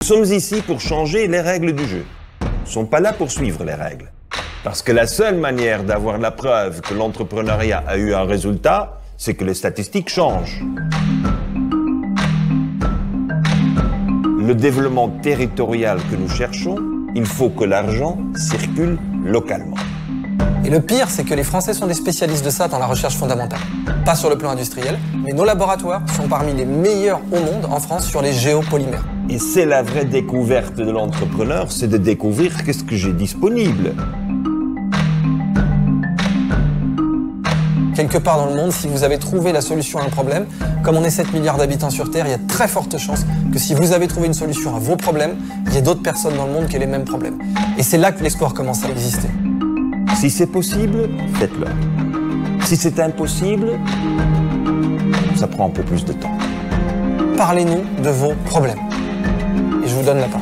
sommes ici pour changer les règles du jeu. Nous ne sommes pas là pour suivre les règles. Parce que la seule manière d'avoir la preuve que l'entrepreneuriat a eu un résultat, c'est que les statistiques changent. Le développement territorial que nous cherchons, il faut que l'argent circule localement. Et le pire, c'est que les Français sont des spécialistes de ça dans la recherche fondamentale. Pas sur le plan industriel, mais nos laboratoires sont parmi les meilleurs au monde en France sur les géopolymères. Et c'est la vraie découverte de l'entrepreneur, c'est de découvrir qu'est-ce que j'ai disponible. Quelque part dans le monde, si vous avez trouvé la solution à un problème, comme on est 7 milliards d'habitants sur Terre, il y a de très fortes chances que si vous avez trouvé une solution à vos problèmes, il y ait d'autres personnes dans le monde qui aient les mêmes problèmes. Et c'est là que l'espoir commence à exister. Si c'est possible, faites-le. Si c'est impossible, ça prend un peu plus de temps. Parlez-nous de vos problèmes. Et je vous donne la parole.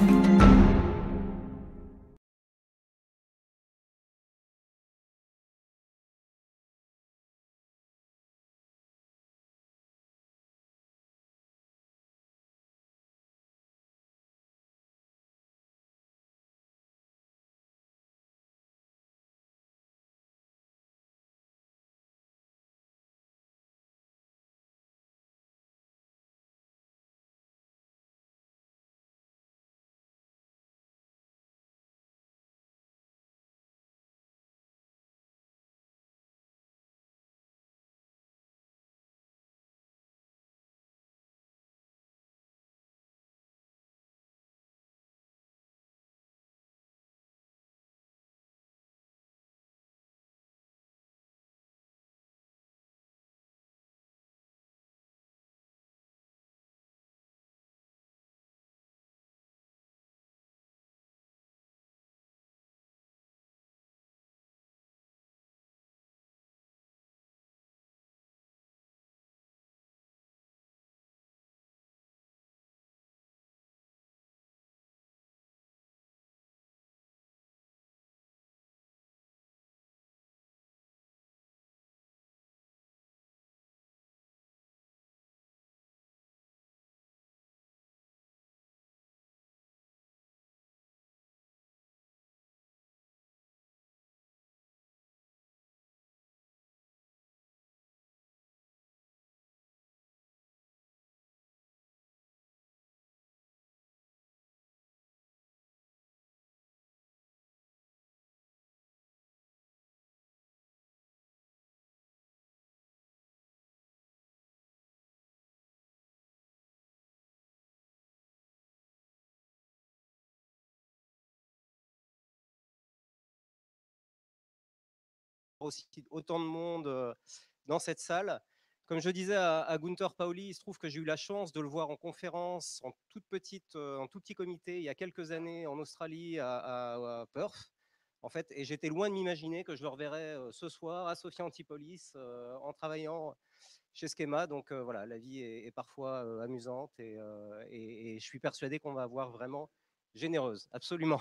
Aussi autant de monde dans cette salle. Comme je disais à Gunther Pauli, il se trouve que j'ai eu la chance de le voir en conférence, en tout petit comité, il y a quelques années en Australie, à Perth, en fait, et j'étais loin de m'imaginer que je le reverrais ce soir à Sophia Antipolis en travaillant chez Schema. Donc voilà, la vie est parfois amusante et je suis persuadé qu'on va avoir vraiment généreuse, absolument.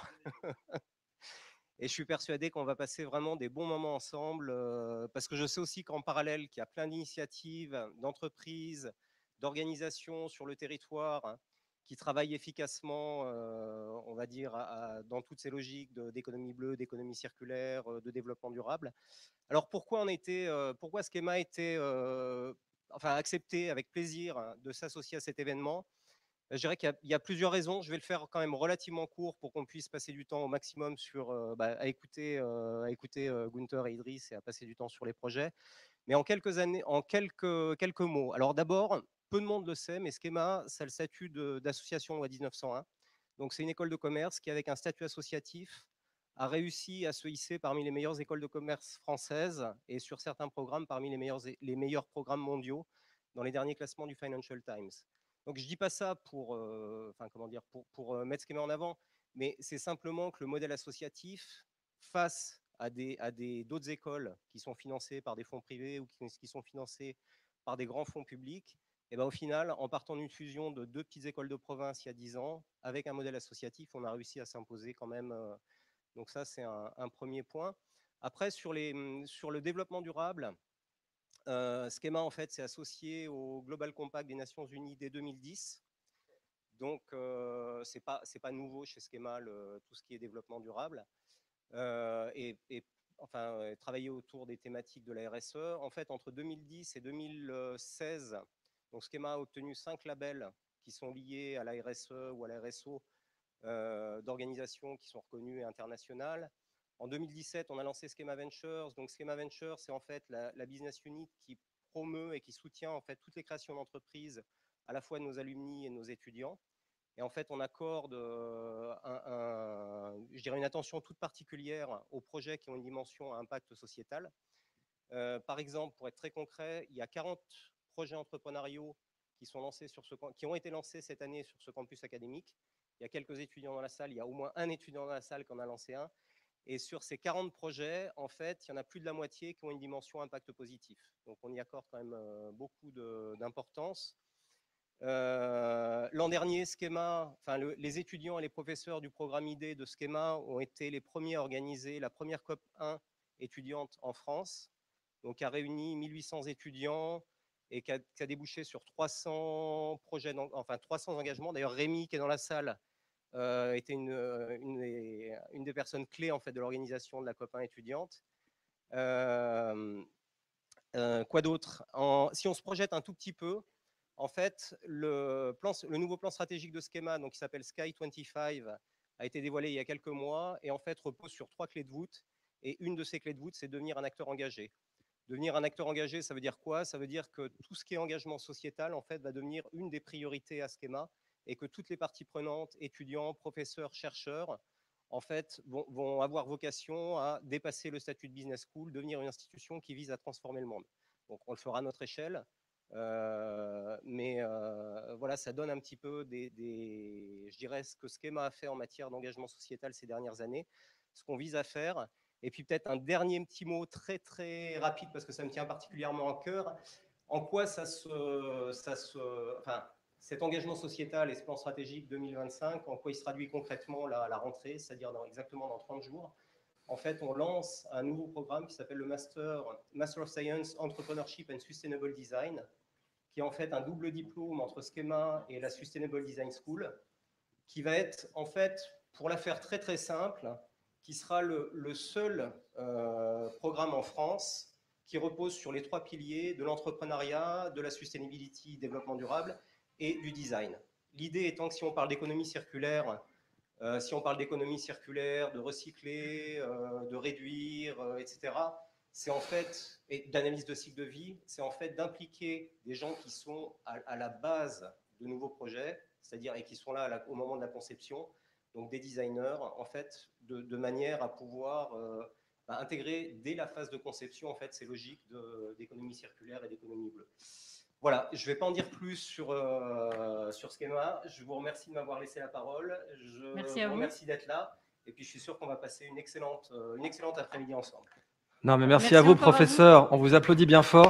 Et je suis persuadé qu'on va passer vraiment des bons moments ensemble, parce que je sais aussi qu'en parallèle, qu'il y a plein d'initiatives, d'entreprises, d'organisations sur le territoire, hein, qui travaillent efficacement, on va dire, dans toutes ces logiques d'économie bleue, d'économie circulaire, de développement durable. Alors pourquoi Schema a été enfin, accepté avec plaisir, hein, de s'associer à cet événement? Je dirais qu'il y a plusieurs raisons. Je vais le faire quand même relativement court pour qu'on puisse passer du temps au maximum à écouter Gunther et Idriss et à passer du temps sur les projets. Mais en quelques mots. Alors d'abord, peu de monde le sait, mais Schema, ça a le statut d'association loi 1901. Donc c'est une école de commerce qui, avec un statut associatif, a réussi à se hisser parmi les meilleures écoles de commerce françaises et sur certains programmes parmi les meilleurs programmes mondiaux dans les derniers classements du Financial Times. Donc je ne dis pas ça pour mettre Schema en avant, mais c'est simplement que le modèle associatif, face à d'autres écoles qui sont financées par des fonds privés ou qui sont financées par des grands fonds publics, et ben au final, en partant d'une fusion de deux petites écoles de province il y a 10 ans, avec un modèle associatif, on a réussi à s'imposer quand même. Donc ça, c'est un premier point. Après, sur le développement durable, Schema, en fait, s'est associé au Global Compact des Nations Unies dès 2010. Donc, c'est pas nouveau chez Schema, tout ce qui est développement durable. Travailler autour des thématiques de la RSE. En fait, entre 2010 et 2016, donc Schema a obtenu 5 labels qui sont liés à la RSE ou à la RSO d'organisations qui sont reconnues et internationales. En 2017, on a lancé Schema Ventures. Donc Schema Ventures, c'est en fait la business unit qui promeut et qui soutient en fait toutes les créations d'entreprises, à la fois de nos alumni et de nos étudiants. Et en fait, on accorde je dirais une attention toute particulière aux projets qui ont une dimension à impact sociétal. Par exemple, pour être très concret, il y a 40 projets entrepreneuriaux qui ont été lancés cette année sur ce campus académique. Il y a quelques étudiants dans la salle, il y a au moins un étudiant dans la salle qui en a lancé un. Et sur ces 40 projets, en fait, il y en a plus de la moitié qui ont une dimension impact positif. Donc, on y accorde quand même beaucoup d'importance. L'an dernier, les étudiants et les professeurs du programme ID de Schema ont été les premiers à organiser la première COP 1 étudiante en France, donc qui a réuni 1800 étudiants et qui a débouché sur 300 projets, 300 engagements. D'ailleurs, Rémi, qui est dans la salle, était une des personnes clés en fait, de l'organisation de la COP 1 étudiante. Quoi d'autre? Si on se projette un tout petit peu, en fait, le nouveau plan stratégique de Schema, donc qui s'appelle Sky 25, a été dévoilé il y a quelques mois et en fait repose sur 3 clés de voûte. Et une de ces clés de voûte, c'est devenir un acteur engagé. Devenir un acteur engagé, ça veut dire quoi? Ça veut dire que tout ce qui est engagement sociétal, en fait, va devenir une des priorités à Schema et que toutes les parties prenantes, étudiants, professeurs, chercheurs, en fait, vont avoir vocation à dépasser le statut de business school, devenir une institution qui vise à transformer le monde. Donc, on le fera à notre échelle. Voilà, ça donne un petit peu je dirais, ce que Schema a fait en matière d'engagement sociétal ces dernières années, ce qu'on vise à faire. Et puis peut-être un dernier petit mot très très rapide parce que ça me tient particulièrement à cœur. En quoi cet engagement sociétal et ce plan stratégique 2025, en quoi il se traduit concrètement la rentrée, c'est-à-dire exactement dans 30 jours. En fait, on lance un nouveau programme qui s'appelle le Master of Science, Entrepreneurship and Sustainable Design, qui est en fait un double diplôme entre Schema et la Sustainable Design School, qui va être, en fait, pour la faire très très simple, qui sera le seul programme en France qui repose sur les 3 piliers de l'entrepreneuriat, de la sustainability, développement durable, et du design. L'idée étant que si on parle d'économie circulaire, de recycler, de réduire, etc., c'est en fait, et d'analyse de cycle de vie, c'est en fait d'impliquer des gens qui sont à la base de nouveaux projets, c'est-à-dire et qui sont là au moment de la conception, donc des designers, en fait, de manière à pouvoir intégrer dès la phase de conception, en fait, ces logiques d'économie circulaire et d'économie bleue. Voilà, je ne vais pas en dire plus sur Schema. Je vous remercie de m'avoir laissé la parole. Je vous remercie d'être là. Et puis, je suis sûr qu'on va passer une excellente après-midi ensemble. Non, mais merci à vous, professeur. On vous applaudit bien fort.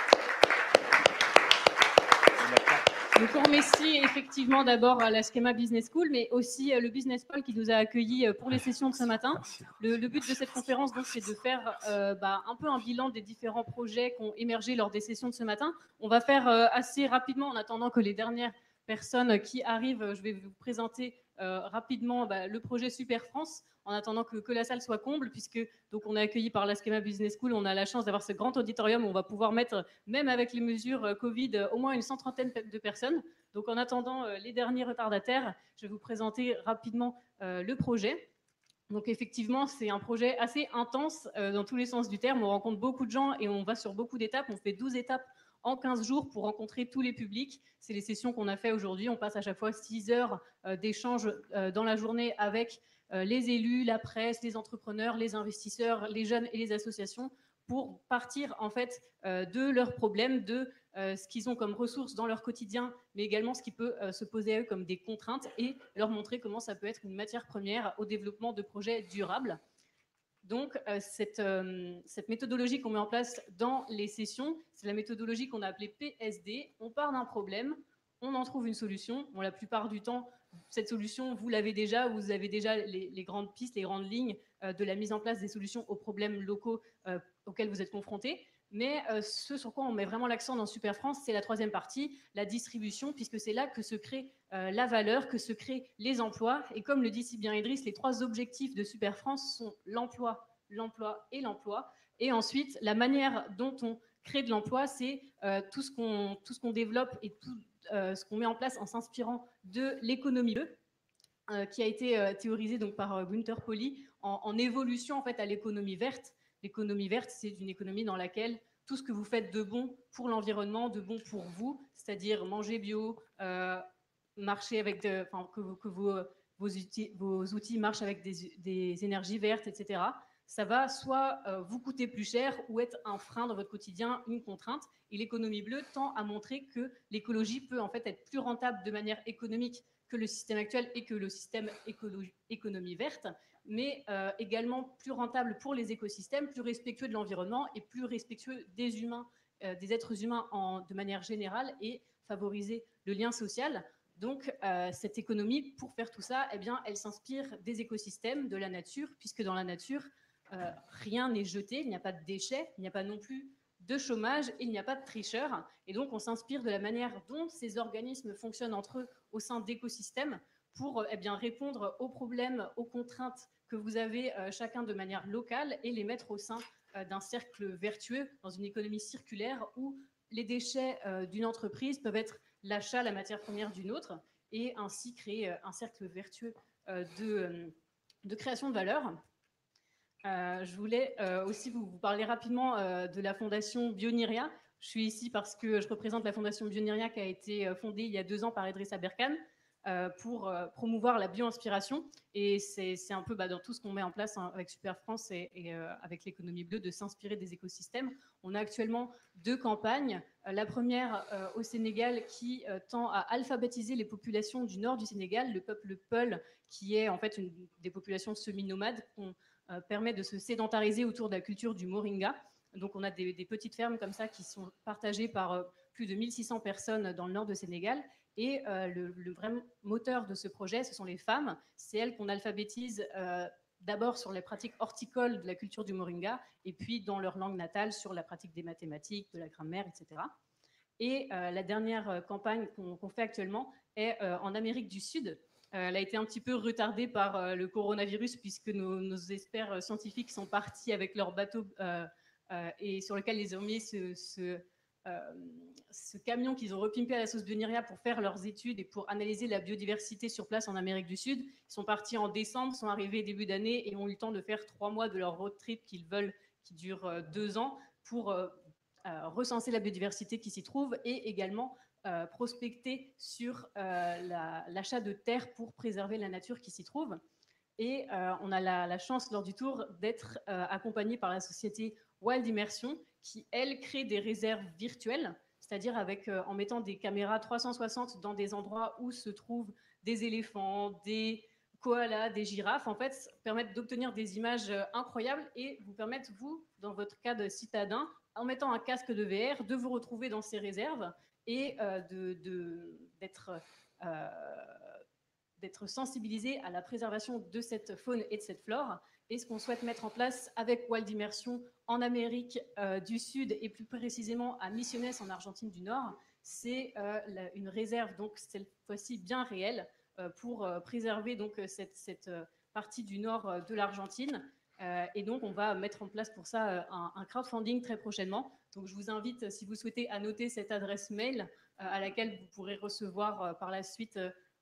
Donc, on remercie effectivement d'abord la Schema Business School, mais aussi le Business Pole qui nous a accueillis pour les sessions de ce matin. Le but de cette conférence, donc, c'est de faire un peu un bilan des différents projets qui ont émergé lors des sessions de ce matin. On va faire assez rapidement, en attendant que les dernières personnes qui arrivent, je vais vous présenter rapidement le projet Super France, en attendant que la salle soit comble, puisque donc, on est accueilli par la Schema Business School. On a la chance d'avoir ce grand auditorium où on va pouvoir mettre, même avec les mesures Covid, au moins une 130aine de personnes. Donc, en attendant les derniers retardataires, je vais vous présenter rapidement le projet. Donc, effectivement, c'est un projet assez intense dans tous les sens du terme. On rencontre beaucoup de gens et on va sur beaucoup d'étapes. On fait 12 étapes en 15 jours pour rencontrer tous les publics. C'est les sessions qu'on a fait aujourd'hui. On passe à chaque fois 6 heures d'échange dans la journée avec les élus, la presse, les entrepreneurs, les investisseurs, les jeunes et les associations pour partir en fait de leurs problèmes, de ce qu'ils ont comme ressources dans leur quotidien, mais également ce qui peut se poser à eux comme des contraintes et leur montrer comment ça peut être une matière première au développement de projets durables. Donc, cette méthodologie qu'on met en place dans les sessions, c'est la méthodologie qu'on a appelée PSD. On part d'un problème, on en trouve une solution. Bon, la plupart du temps, cette solution, vous l'avez déjà, vous avez déjà les grandes pistes, les grandes lignes de la mise en place des solutions aux problèmes locaux auxquels vous êtes confrontés. Mais ce sur quoi on met vraiment l'accent dans Super France, c'est la troisième partie, la distribution, puisque c'est là que se crée la valeur, que se créent les emplois. Et comme le dit si bien Idriss, les 3 objectifs de Super France sont l'emploi, l'emploi et l'emploi. Et ensuite, la manière dont on crée de l'emploi, c'est tout ce qu'on développe et tout ce qu'on met en place en s'inspirant de l'économie bleue, qui a été théorisée donc par Gunther Pauli en évolution en fait à l'économie verte. L'économie verte, c'est une économie dans laquelle tout ce que vous faites de bon pour l'environnement, de bon pour vous, c'est-à-dire manger bio, marcher avec, que vos outils marchent avec des énergies vertes, etc. Ça va soit vous coûter plus cher ou être un frein dans votre quotidien, une contrainte. Et l'économie bleue tend à montrer que l'écologie peut en fait être plus rentable de manière économique que le système actuel et que le système économie verte, mais également plus rentable pour les écosystèmes, plus respectueux de l'environnement et plus respectueux des humains, des êtres humains de manière générale, et favoriser le lien social. Donc, cette économie, pour faire tout ça, eh bien, elle s'inspire des écosystèmes, de la nature, puisque dans la nature, rien n'est jeté, il n'y a pas de déchets, il n'y a pas non plus de chômage, il n'y a pas de tricheurs. Et donc, on s'inspire de la manière dont ces organismes fonctionnent entre eux au sein d'écosystèmes pour répondre aux problèmes, aux contraintes que vous avez chacun de manière locale et les mettre au sein d'un cercle vertueux, dans une économie circulaire où les déchets d'une entreprise peuvent être l'achat, la matière première d'une autre, et ainsi créer un cercle vertueux de création de valeur. Je voulais aussi vous parler rapidement de la fondation Bioniria. Je suis ici parce que je représente la fondation Bioniria qui a été fondée il y a 2 ans par Idriss Aberkan pour promouvoir la bio-inspiration. Et c'est un peu dans tout ce qu'on met en place avec Super France et avec l'économie bleue, de s'inspirer des écosystèmes. On a actuellement 2 campagnes. La première au Sénégal qui tend à alphabétiser les populations du nord du Sénégal, le peuple Peul, qui est en fait des populations semi-nomades qu'on permet de se sédentariser autour de la culture du moringa. Donc on a des petites fermes comme ça qui sont partagées par plus de 1600 personnes dans le nord du Sénégal. Et le vrai moteur de ce projet, ce sont les femmes. C'est elles qu'on alphabétise d'abord sur les pratiques horticoles de la culture du moringa, et puis dans leur langue natale sur la pratique des mathématiques, de la grammaire, etc. Et la dernière campagne qu'on fait actuellement est en Amérique du Sud. Elle a été un petit peu retardée par le coronavirus, puisque nos experts scientifiques sont partis avec leur bateau et sur lequel ils ont mis ce camion qu'ils ont repimpé à la sauce Bioniria pour faire leurs études et pour analyser la biodiversité sur place en Amérique du Sud. Ils sont partis en décembre, sont arrivés début d'année et ont eu le temps de faire 3 mois de leur road trip qu'ils veulent, qui dure 2 ans, pour recenser la biodiversité qui s'y trouve et également prospecter sur l'achat de terres pour préserver la nature qui s'y trouve. Et on a la chance lors du tour d'être accompagné par la société Wild Immersion, qui, elle, crée des réserves virtuelles, c'est-à-dire en mettant des caméras 360 dans des endroits où se trouvent des éléphants, des koalas, des girafes, en fait, permettent d'obtenir des images incroyables et vous permettent, vous, dans votre cas de citadin, en mettant un casque de VR, de vous retrouver dans ces réserves et d'être sensibilisé à la préservation de cette faune et de cette flore. Et ce qu'on souhaite mettre en place avec Wild Immersion en Amérique du Sud et plus précisément à Misiones en Argentine du Nord, c'est une réserve, donc cette fois-ci bien réelle, pour préserver donc cette partie du nord de l'Argentine. Et donc on va mettre en place pour ça un crowdfunding très prochainement. Donc je vous invite, si vous souhaitez, à noter cette adresse mail à laquelle vous pourrez recevoir par la suite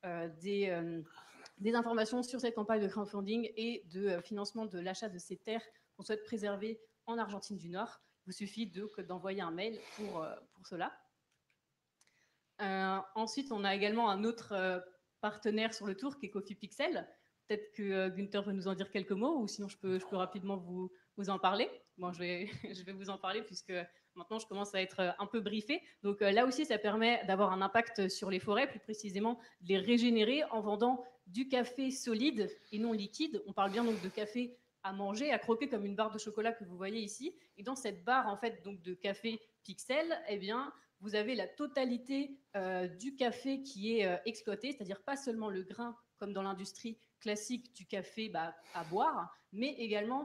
des informations sur cette campagne de crowdfunding et de financement de l'achat de ces terres qu'on souhaite préserver en Argentine du Nord. Il vous suffit d'envoyer un mail pour cela. Ensuite, on a également un autre partenaire sur le tour qui est Coffee Pixel. Peut-être que Gunther veut nous en dire quelques mots, ou sinon je peux rapidement vous en parler. Bon, je vais vous en parler puisque maintenant je commence à être un peu briefée. Donc là aussi, ça permet d'avoir un impact sur les forêts, plus précisément de les régénérer en vendant du café solide et non liquide. On parle bien donc de café à manger, à croquer comme une barre de chocolat que vous voyez ici. Et dans cette barre en fait donc de café Pixel, eh bien vous avez la totalité du café qui est exploité, c'est-à-dire pas seulement le grain comme dans l'industrie classique du café à boire, mais également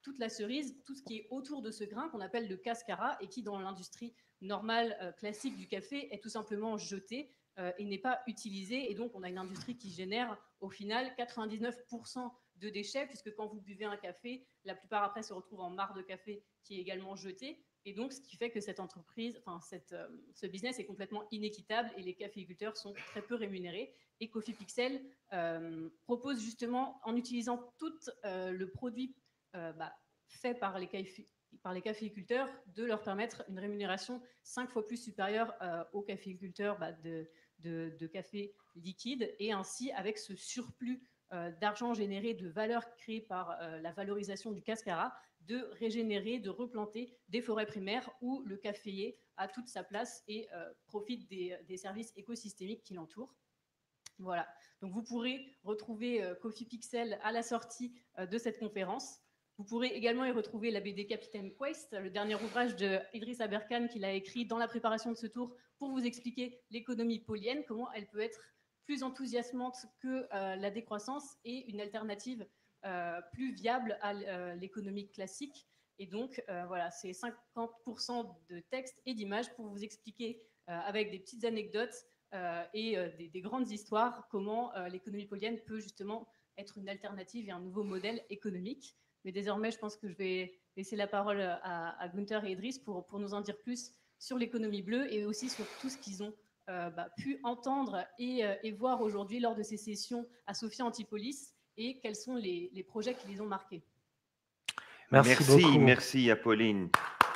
toute la cerise, tout ce qui est autour de ce grain qu'on appelle le cascara et qui, dans l'industrie normale, classique du café, est tout simplement jeté et n'est pas utilisé. Et donc, on a une industrie qui génère au final 99% de déchets, puisque quand vous buvez un café, la plupart après se retrouvent en marc de café qui est également jeté. Et donc, ce qui fait que cette entreprise, ce business est complètement inéquitable et les caféiculteurs sont très peu rémunérés. Et Coffee Pixel propose justement, en utilisant tout le produit fait par les caféiculteurs, de leur permettre une rémunération 5 fois plus supérieure aux caféiculteurs de café liquide. Et ainsi, avec ce surplus d'argent généré, de valeur créée par la valorisation du cascara, de régénérer, de replanter des forêts primaires où le caféier a toute sa place et profite des services écosystémiques qui l'entourent. Voilà, donc vous pourrez retrouver Coffee Pixel à la sortie de cette conférence. Vous pourrez également y retrouver la BD Capitaine Quest, le dernier ouvrage de Idriss Aberkan qu'il a écrit dans la préparation de ce tour pour vous expliquer l'économie polienne, comment elle peut être plus enthousiasmante que la décroissance et une alternative plus viable à l'économie classique. Et donc, voilà, c'est 50% de texte et d'images pour vous expliquer avec des petites anecdotes et des grandes histoires comment l'économie polienne peut justement être une alternative et un nouveau modèle économique. Mais désormais, je pense que je vais laisser la parole à Gunther et Idriss pour nous en dire plus sur l'économie bleue et aussi sur tout ce qu'ils ont pu entendre et voir aujourd'hui lors de ces sessions à Sophia Antipolis et quels sont les projets qui les ont marqués. Merci beaucoup. Merci Apolline.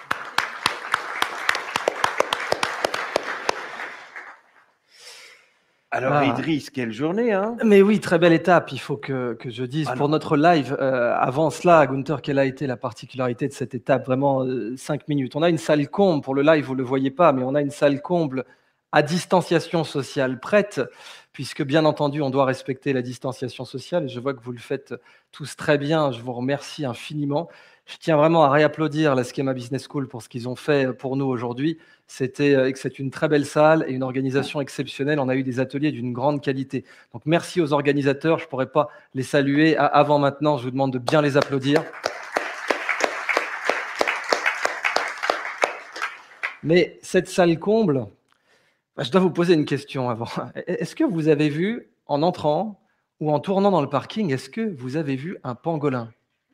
Alors Idriss, quelle journée hein. Mais oui, très belle étape. Il faut que je dise pour notre live, avant cela, Gunther, quelle a été la particularité de cette étape? Vraiment 5 minutes. On a une salle comble, pour le live, vous ne le voyez pas, mais on a une salle comble à distanciation sociale prête, puisque bien entendu, on doit respecter la distanciation sociale. Et je vois que vous le faites tous très bien. Je vous remercie infiniment. Je tiens vraiment à réapplaudir la Schema Business School pour ce qu'ils ont fait pour nous aujourd'hui. C'est une très belle salle et une organisation exceptionnelle. On a eu des ateliers d'une grande qualité. Donc merci aux organisateurs. Je ne pourrais pas les saluer avant maintenant. Je vous demande de bien les applaudir. Mais cette salle comble, je dois vous poser une question avant. Est-ce que vous avez vu, en entrant ou en tournant dans le parking, est-ce que vous avez vu un pangolin?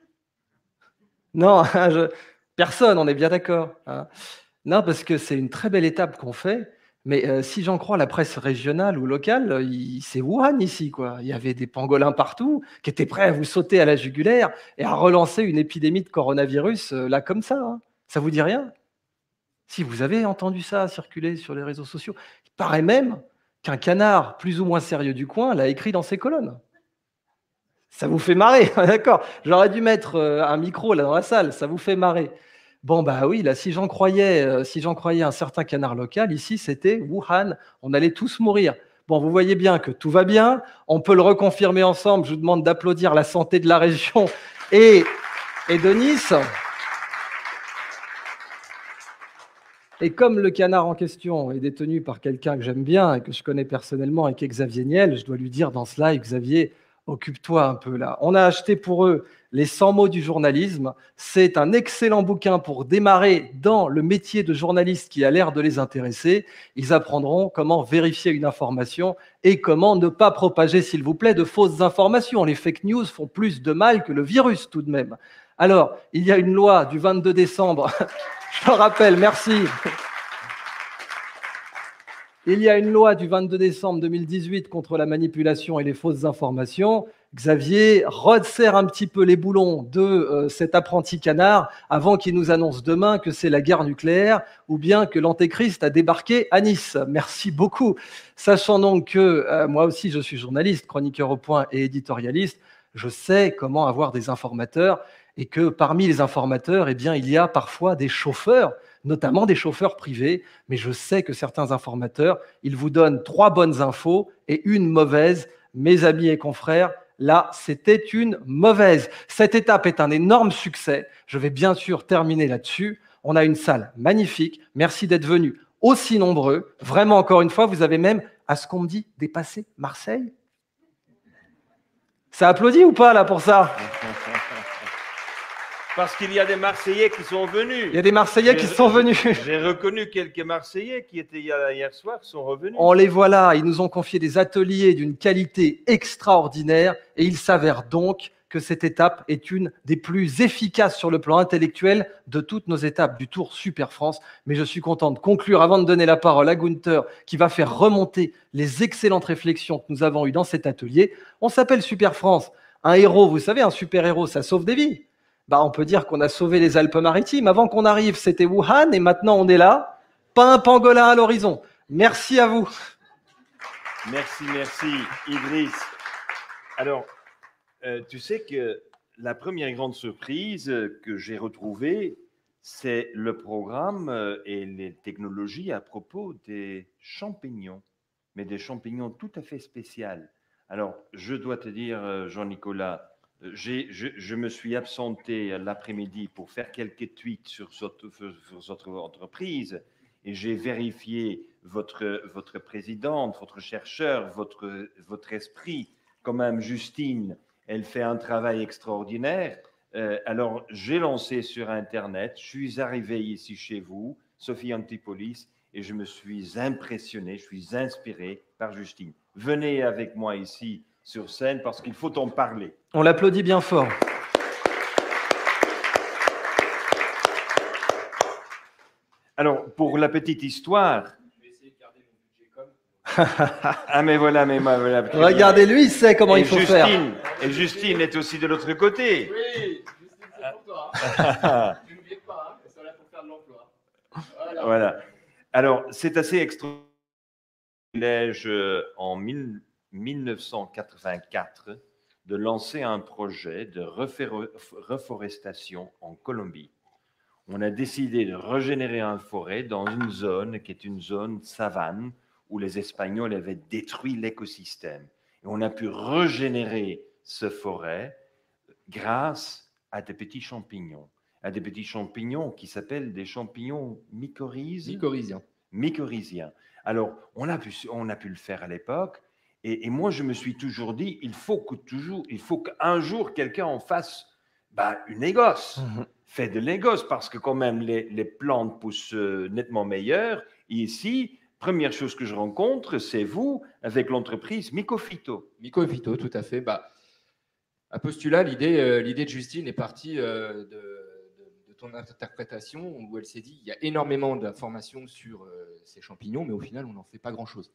Non, personne, on est bien d'accord. Hein. Non, parce que c'est une très belle étape qu'on fait, mais si j'en crois la presse régionale ou locale, c'est Wuhan ici, quoi. Il y avait des pangolins partout qui étaient prêts à vous sauter à la jugulaire et à relancer une épidémie de coronavirus, là, comme ça. Hein. Ça vous dit rien? Si vous avez entendu ça circuler sur les réseaux sociaux, il paraît même qu'un canard plus ou moins sérieux du coin l'a écrit dans ses colonnes. Ça vous fait marrer, d'accord? J'aurais dû mettre un micro là dans la salle, ça vous fait marrer. Bon, bah oui, là, si j'en croyais un certain canard local, ici, c'était Wuhan, on allait tous mourir. Bon, vous voyez bien que tout va bien, on peut le reconfirmer ensemble, je vous demande d'applaudir la santé de la région et de Nice. Et comme le canard en question est détenu par quelqu'un que j'aime bien et que je connais personnellement et qui est Xavier Niel, je dois lui dire dans ce live, Xavier, occupe-toi un peu là. On a acheté pour eux les 100 mots du journalisme. C'est un excellent bouquin pour démarrer dans le métier de journaliste qui a l'air de les intéresser. Ils apprendront comment vérifier une information et comment ne pas propager, s'il vous plaît, de fausses informations. Les fake news font plus de mal que le virus tout de même. Alors, il y a une loi du 22 décembre, je le rappelle, merci. Il y a une loi du 22 décembre 2018 contre la manipulation et les fausses informations. Xavier resserre un petit peu les boulons de cet apprenti canard avant qu'il nous annonce demain que c'est la guerre nucléaire ou bien que l'antéchrist a débarqué à Nice. Merci beaucoup. Sachant donc que moi aussi je suis journaliste, chroniqueur au point et éditorialiste, je sais comment avoir des informateurs et que parmi les informateurs, eh bien, il y a parfois des chauffeurs, notamment des chauffeurs privés, mais je sais que certains informateurs, ils vous donnent 3 bonnes infos et une mauvaise. Mes amis et confrères, là, c'était une mauvaise. Cette étape est un énorme succès. Je vais bien sûr terminer là-dessus. On a une salle magnifique. Merci d'être venus aussi nombreux. Vraiment, encore une fois, vous avez même, à ce qu'on me dit, dépassé Marseille. Ça applaudit ou pas, là, pour ça? Parce qu'il y a des Marseillais qui sont venus. Il y a des Marseillais qui sont venus. J'ai reconnu quelques Marseillais qui étaient hier soir, qui sont revenus. On les voit là, ils nous ont confié des ateliers d'une qualité extraordinaire et il s'avère donc que cette étape est une des plus efficaces sur le plan intellectuel de toutes nos étapes du Tour Super France. Mais je suis content de conclure avant de donner la parole à Gunther qui va faire remonter les excellentes réflexions que nous avons eues dans cet atelier. On s'appelle Super France. Un héros, vous savez, un super-héros, ça sauve des vies. On peut dire qu'on a sauvé les Alpes-Maritimes. Avant qu'on arrive, c'était Wuhan et maintenant on est là. Pas un pangolin à l'horizon. Merci à vous. Merci Idriss. Alors, tu sais que la première grande surprise que j'ai retrouvée, c'est le programme et les technologies à propos des champignons, mais des champignons tout à fait spéciaux. Alors, je dois te dire, Jean-Nicolas, je me suis absenté l'après-midi pour faire quelques tweets sur votre entreprise et j'ai vérifié votre présidente, votre chercheur, votre esprit. Quand même, Justine, elle fait un travail extraordinaire. Alors, j'ai lancé sur Internet, je suis arrivé ici chez vous, Sophie Antipolis, et je me suis impressionné, je suis inspiré par Justine. Venez avec moi ici sur scène parce qu'il faut en parler. On l'applaudit bien fort. Alors, pour la petite histoire... Je vais essayer de garder mon budget comme... Ah, mais voilà, Regardez, lui, il sait comment il faut faire. Et Justine est aussi de l'autre côté. Oui, Justine, c'est pour toi. Hein. Tu n'oublies pas, ils sont là pour faire de l'emploi. Voilà. Alors, c'est assez extraordinaire. En 1984 de lancer un projet de reforestation en Colombie. On a décidé de régénérer une forêt dans une zone qui est une zone savane où les Espagnols avaient détruit l'écosystème. Et on a pu régénérer cette forêt grâce à des petits champignons. À des petits champignons qui s'appellent des champignons mycorhiziens. Alors, on a pu le faire à l'époque. Et moi, je me suis toujours dit, il faut qu'un jour, quelqu'un en fasse une négoce. Fait de négoce, parce que quand même, les plantes poussent nettement meilleures. Et ici, première chose que je rencontre, c'est vous, avec l'entreprise Mycophyto. Mycophyto, tout à fait. Un postulat, l'idée de Justine est partie de ton interprétation, où elle s'est dit, il y a énormément d'informations sur ces champignons, mais au final, on n'en fait pas grand-chose.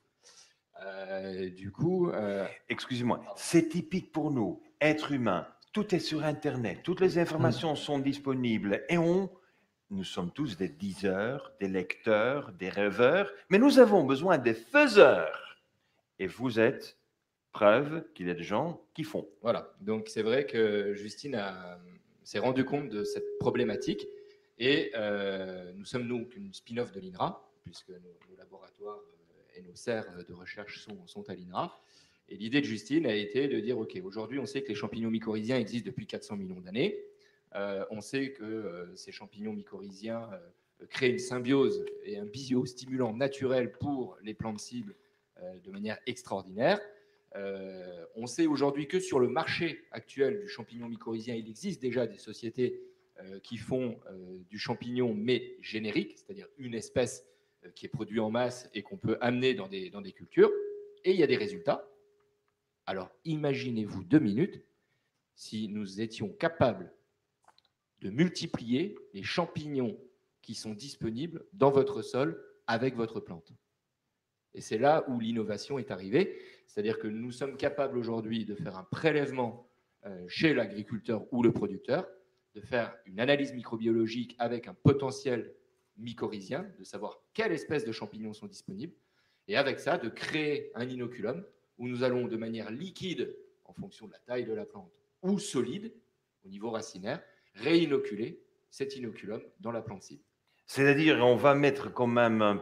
Du coup... Excusez-moi, c'est typique pour nous, êtres humains. Tout est sur Internet, toutes les informations sont disponibles et nous sommes tous des diseurs, des lecteurs, des rêveurs, mais nous avons besoin des faiseurs. Et vous êtes preuve qu'il y a des gens qui font. Voilà, donc c'est vrai que Justine s'est rendu compte de cette problématique et nous sommes donc une spin-off de l'INRA, puisque nos laboratoires et nos serres de recherche sont à l'INRA. Et l'idée de Justine a été de dire, OK, aujourd'hui, on sait que les champignons mycorhiziens existent depuis 400 millions d'années. On sait que ces champignons mycorhiziens créent une symbiose et un biostimulant naturel pour les plantes cibles de manière extraordinaire. On sait aujourd'hui que sur le marché actuel du champignon mycorhizien, il existe déjà des sociétés qui font du champignon, mais générique, c'est-à-dire une espèce qui est produite en masse et qu'on peut amener dans des cultures. Et il y a des résultats. Alors, imaginez-vous 2 minutes si nous étions capables de multiplier les champignons qui sont disponibles dans votre sol avec votre plante. Et c'est là où l'innovation est arrivée. C'est-à-dire que nous sommes capables aujourd'hui de faire un prélèvement chez l'agriculteur ou le producteur, de faire une analyse microbiologique avec un potentiel mycorhizien, de savoir quelles espèces de champignons sont disponibles, et avec ça, de créer un inoculum où nous allons de manière liquide, en fonction de la taille de la plante, ou solide, au niveau racinaire, réinoculer cet inoculum dans la plante cible. C'est-à-dire, on va mettre quand même un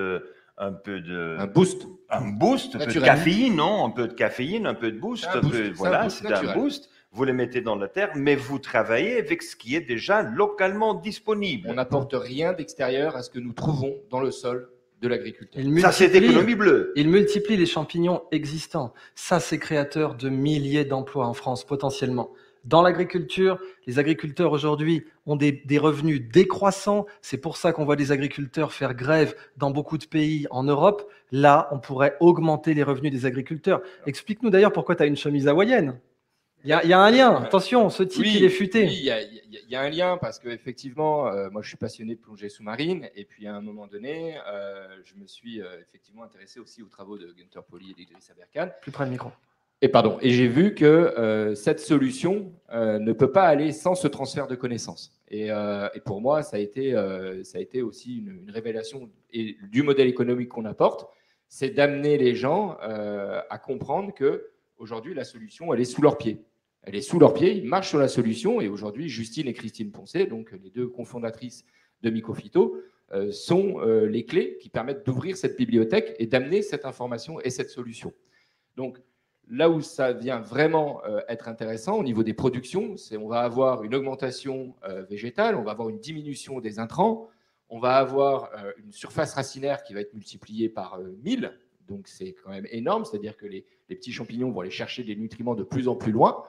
boost. Un boost, un peu de caféine, non? Un peu de caféine, un peu de boost. Voilà, c'est un boost. Vous les mettez dans la terre, mais vous travaillez avec ce qui est déjà localement disponible. On n'apporte rien d'extérieur à ce que nous trouvons dans le sol de l'agriculteur. Ça, c'est économie bleue. Il multiplie les champignons existants. Ça, c'est créateur de milliers d'emplois en France, potentiellement. dans l'agriculture. Les agriculteurs aujourd'hui ont des revenus décroissants. C'est pour ça qu'on voit des agriculteurs faire grève dans beaucoup de pays en Europe. Là, on pourrait augmenter les revenus des agriculteurs. Explique-nous d'ailleurs pourquoi tu as une chemise hawaïenne. Il y a un lien. Attention, ce type, il est futé. Oui, il y a un lien parce qu'effectivement, moi, je suis passionné de plongée sous-marine. Et puis, à un moment donné, je me suis effectivement intéressé aussi aux travaux de Gunther Pauli et d'Idriss Aberkan. Plus près du micro. Et j'ai vu que cette solution ne peut pas aller sans ce transfert de connaissances. Et pour moi, ça a été aussi une révélation du modèle économique qu'on apporte, c'est d'amener les gens à comprendre que aujourd'hui, la solution, elle est sous leurs pieds. Elle est sous leurs pieds, ils marchent sur la solution. Et aujourd'hui, Justine et Christine Poncet, donc les deux cofondatrices de Mycophyto, sont les clés qui permettent d'ouvrir cette bibliothèque et d'amener cette information et cette solution. Donc, là où ça vient vraiment être intéressant au niveau des productions, c'est on va avoir une augmentation végétale, on va avoir une diminution des intrants, on va avoir une surface racinaire qui va être multipliée par 1000. Donc, c'est quand même énorme, c'est-à-dire que les petits champignons vont aller chercher des nutriments de plus en plus loin.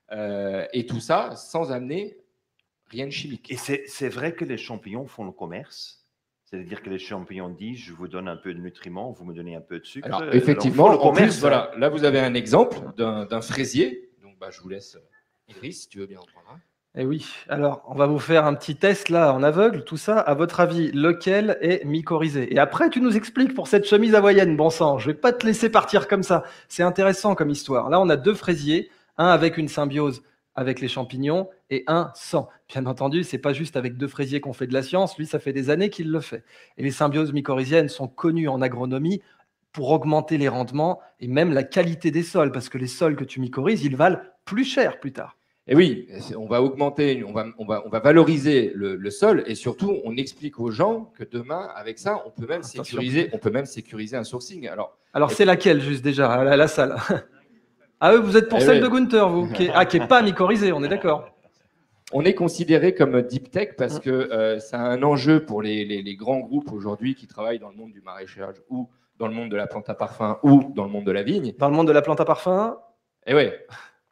Et tout ça sans amener rien de chimique. Et c'est vrai que les champignons font le commerce. C'est-à-dire que les champignons disent, je vous donne un peu de nutriments, vous me donnez un peu de sucre. Alors, effectivement, alors, en plus, voilà, là, vous avez un exemple d'un fraisier. Donc, je vous laisse, Idriss, si tu veux bien en prendre un. Eh oui, alors on va vous faire un petit test là en aveugle, tout ça. À votre avis, lequel est mycorhizé? Et après, tu nous expliques pour cette chemise hawaïenne, bon sang. Je vais pas te laisser partir comme ça. C'est intéressant comme histoire. Là, on a deux fraisiers, un avec une symbiose avec les champignons et un sans. Bien entendu, c'est pas juste avec deux fraisiers qu'on fait de la science. Lui, ça fait des années qu'il le fait. Et les symbioses mycorhiziennes sont connues en agronomie pour augmenter les rendements et même la qualité des sols, parce que les sols que tu mycorhizes, ils valent plus cher plus tard. Et oui, on va augmenter, on va valoriser le sol et surtout, on explique aux gens que demain, avec ça, on peut même sécuriser un sourcing. Alors c'est laquelle, juste déjà, à la salle? Ah, vous êtes pour celle de Gunther, vous, qui est pas mycorhizée, on est d'accord? On est considéré comme deep tech parce que ça a un enjeu pour les grands groupes aujourd'hui qui travaillent dans le monde du maraîchage ou dans le monde de la plante à parfum ou dans le monde de la vigne. Dans le monde de la plante à parfum? Eh ouais.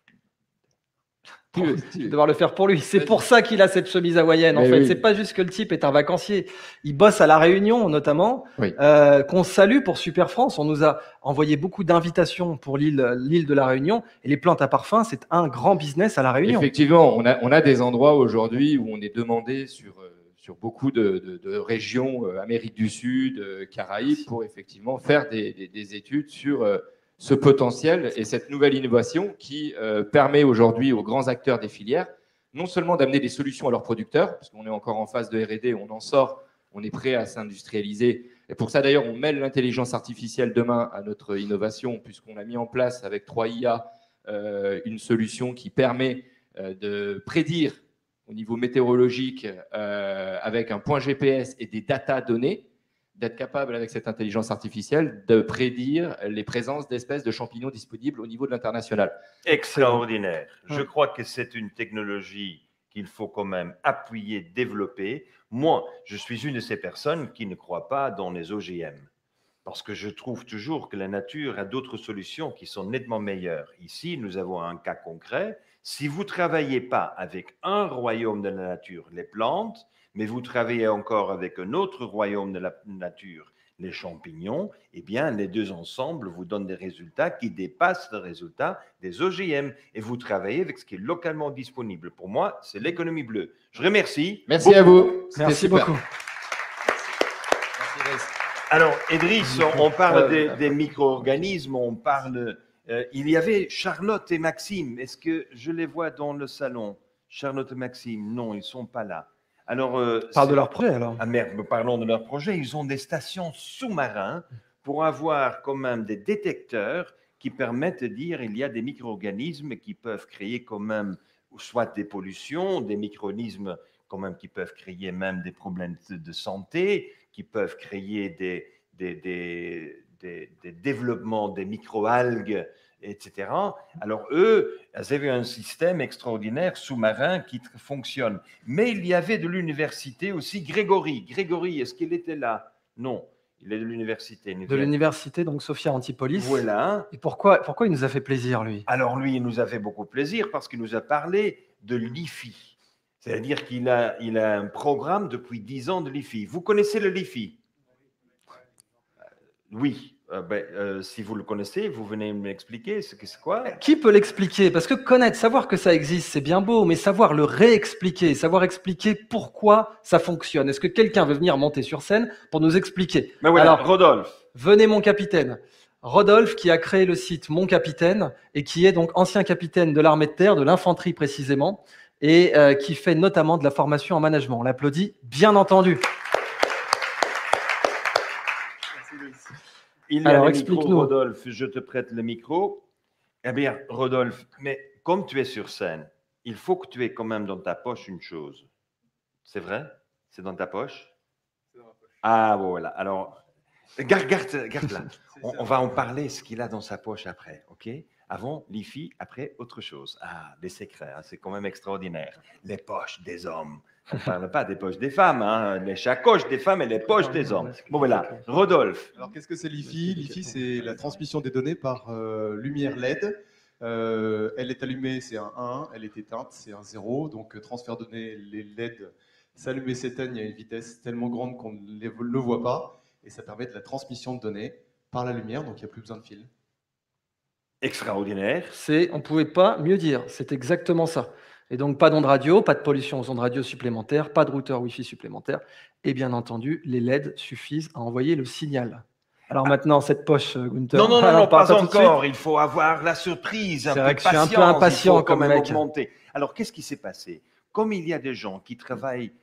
Tu vas devoir le faire pour lui. C'est pour ça qu'il a cette chemise hawaïenne, en fait. Oui. C'est pas juste que le type est un vacancier. Il bosse à La Réunion, notamment, qu'on salue pour Super France. On nous a envoyé beaucoup d'invitations pour l'île de La Réunion. Et les plantes à parfum, c'est un grand business à La Réunion. Effectivement, on a des endroits aujourd'hui où on est demandé sur beaucoup de régions, Amérique du Sud, Caraïbes, pour effectivement faire des études sur ce potentiel et cette nouvelle innovation qui permet aujourd'hui aux grands acteurs des filières non seulement d'amener des solutions à leurs producteurs, parce qu'on est encore en phase de R&D, on en sort, on est prêt à s'industrialiser. Et pour ça, d'ailleurs, on mêle l'intelligence artificielle demain à notre innovation, puisqu'on a mis en place avec 3IA une solution qui permet de prédire au niveau météorologique avec un point GPS et des data données, d'être capable, avec cette intelligence artificielle, de prédire les présences d'espèces de champignons disponibles au niveau de l'international. Extraordinaire. Je crois que c'est une technologie qu'il faut quand même appuyer, développer. Moi, je suis une de ces personnes qui ne croient pas dans les OGM, parce que je trouve toujours que la nature a d'autres solutions qui sont nettement meilleures. Ici, nous avons un cas concret. Si vous ne travaillez pas avec un royaume de la nature, les plantes, mais vous travaillez encore avec un autre royaume de la nature, les champignons, eh bien, les deux ensemble vous donnent des résultats qui dépassent les résultats des OGM. Et vous travaillez avec ce qui est localement disponible. Pour moi, c'est l'économie bleue. Je remercie. Merci beaucoup. À vous. Merci beaucoup. Alors, Idriss, on parle des micro-organismes, on parle... il y avait Charlotte et Maxime. Est-ce que je les vois dans le salon? Charlotte et Maxime, non, ils ne sont pas là. Alors, parle de leur projet alors. Ah merde, parlons de leur projet. Ils ont des stations sous-marins pour avoir quand même des détecteurs qui permettent de dire il y a des micro-organismes qui peuvent créer quand même soit des pollutions, des micro-organismes quand même qui peuvent créer même des problèmes de santé, qui peuvent créer des développements des micro-algues, etc. Alors eux, ils avaient un système extraordinaire sous-marin qui fonctionne. Mais il y avait de l'université aussi Grégory. Grégory, est-ce qu'il était là? Non. Il est de l'université. De l'université, donc Sophia Antipolis. Voilà. Et pourquoi il nous a fait plaisir, lui? Alors lui, il nous a fait beaucoup plaisir parce qu'il nous a parlé de l'IFI. C'est-à-dire qu'il a un programme depuis 10 ans de l'IFI. Vous connaissez le LIFI? Oui. Si vous le connaissez, vous venez m'expliquer ce que c'est quoi? Qui peut l'expliquer? Parce que connaître, savoir que ça existe, c'est bien beau, mais savoir le réexpliquer, savoir expliquer pourquoi ça fonctionne. Est-ce que quelqu'un veut venir monter sur scène pour nous expliquer? Ben voilà, Alors, Rodolphe. Venez mon capitaine. Rodolphe qui a créé le site Mon Capitaine et qui est donc ancien capitaine de l'armée de terre, de l'infanterie précisément, et qui fait notamment de la formation en management. On l'applaudit, bien entendu. Il y a le micro, Rodolphe, je te prête le micro. Eh bien, Rodolphe, mais comme tu es sur scène, il faut que tu aies quand même dans ta poche une chose. C'est vrai? C'est dans ta poche? C'est dans ma poche. Ah, voilà. Alors, garde-la. On va en parler, ce qu'il a dans sa poche après, ok? Avant, l'IFI, après, autre chose. Ah, des secrets, hein, c'est quand même extraordinaire. Les poches des hommes. On ne parle pas des poches des femmes, hein, les sacoches des femmes et les poches des hommes. Bon, voilà. Rodolphe. Alors, qu'est-ce que c'est l'IFI? L'IFI, c'est la transmission des données par lumière LED. Elle est allumée, c'est un 1, elle est éteinte, c'est un 0. Donc, transfert de données, les LED s'allument et s'éteignent à une vitesse tellement grande qu'on ne le voit pas. Et ça permet de la transmission de données par la lumière, donc il n'y a plus besoin de fil. Extraordinaire. On ne pouvait pas mieux dire, c'est exactement ça. Et donc, pas d'ondes radio, pas de pollution aux ondes radio supplémentaires, pas de routeur Wi-Fi supplémentaire. Et bien entendu, les LED suffisent à envoyer le signal. Alors maintenant, cette poche, Gunther. Non, pas encore. Il faut avoir la surprise. C'est vrai que je suis un peu impatient comme mec. Augmenter. Alors, qu'est-ce qui s'est passé? Comme il y a des gens qui travaillent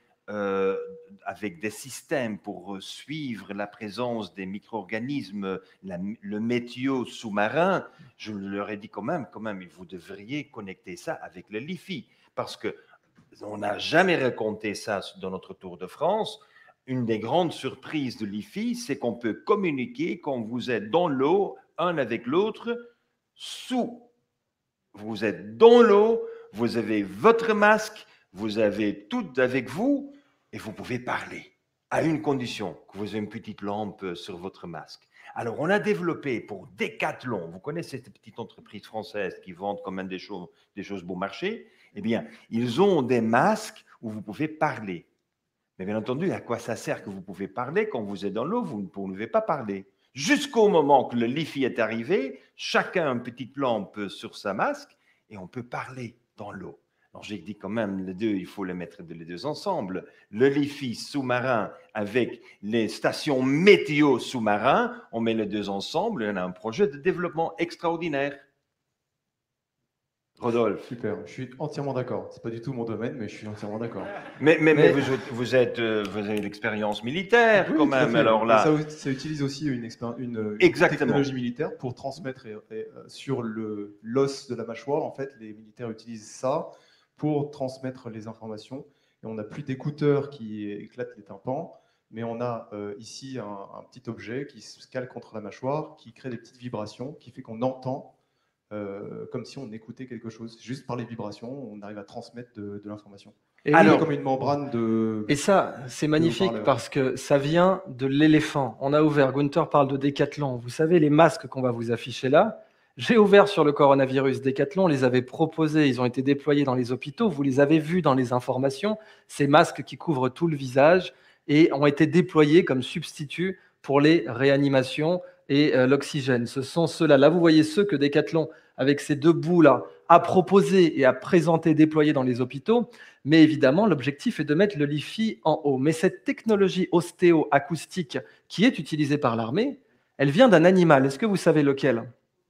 avec des systèmes pour suivre la présence des micro-organismes, le météo sous-marin, je leur ai dit quand même, vous devriez connecter ça avec le LIFI. Parce qu'on n'a jamais raconté ça dans notre Tour de France. Une des grandes surprises de l'IFI, c'est qu'on peut communiquer quand vous êtes dans l'eau, un avec l'autre, sous. Vous êtes dans l'eau, vous avez votre masque, vous avez tout avec vous et vous pouvez parler, à une condition, que vous ayez une petite lampe sur votre masque. Alors, on a développé pour Decathlon, vous connaissez cette petite entreprise française qui vend quand même des choses bon marché, eh bien, ils ont des masques où vous pouvez parler. Mais bien entendu, à quoi ça sert que vous pouvez parler quand vous êtes dans l'eau? Vous ne pouvez pas parler. Jusqu'au moment que le LIFI est arrivé, chacun a une petite lampe sur sa masque et on peut parler dans l'eau. Alors j'ai dit quand même, les deux, il faut les mettre les deux ensemble. Le LIFI sous-marin avec les stations météo sous-marin, on met les deux ensemble et on a un projet de développement extraordinaire. Rodolphe. Super, je suis entièrement d'accord. C'est pas du tout mon domaine, mais je suis entièrement d'accord. Mais vous avez l'expérience militaire quand même. Alors là, ça utilise aussi une technologie militaire pour transmettre sur l'os de la mâchoire. En fait, les militaires utilisent ça pour transmettre les informations. Et on n'a plus d'écouteurs qui éclatent les tympans, mais on a ici un petit objet qui se cale contre la mâchoire, qui crée des petites vibrations, qui fait qu'on entend comme si on écoutait quelque chose. Juste par les vibrations, on arrive à transmettre de l'information. Et alors, comme une membrane de... Et ça, c'est magnifique parce que ça vient de l'éléphant. On a ouvert, Gunther parle de Decathlon. Vous savez, les masques qu'on va vous afficher là, j'ai ouvert sur le coronavirus. Decathlon les avait proposés, ils ont été déployés dans les hôpitaux. Vous les avez vus dans les informations, ces masques qui couvrent tout le visage et ont été déployés comme substitut pour les réanimations et l'oxygène. Ce sont ceux-là. Là, vous voyez ceux que Decathlon, avec ces deux bouts-là, a proposé et a présenté, déployés dans les hôpitaux. Mais évidemment, l'objectif est de mettre le LIFI en haut. Mais cette technologie ostéo-acoustique qui est utilisée par l'armée, elle vient d'un animal. Est-ce que vous savez lequel?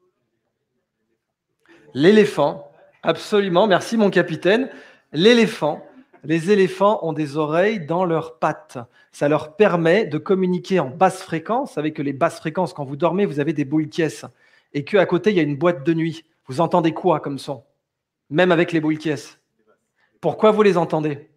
L'éléphant. Absolument. Merci, mon capitaine. L'éléphant. Les éléphants ont des oreilles dans leurs pattes. Ça leur permet de communiquer en basse fréquence. Vous savez que les basses fréquences, quand vous dormez, vous avez des boules quiesces. Et qu'à côté, il y a une boîte de nuit. Vous entendez quoi comme son? Même avec les boules quiesces. Pourquoi vous les entendez?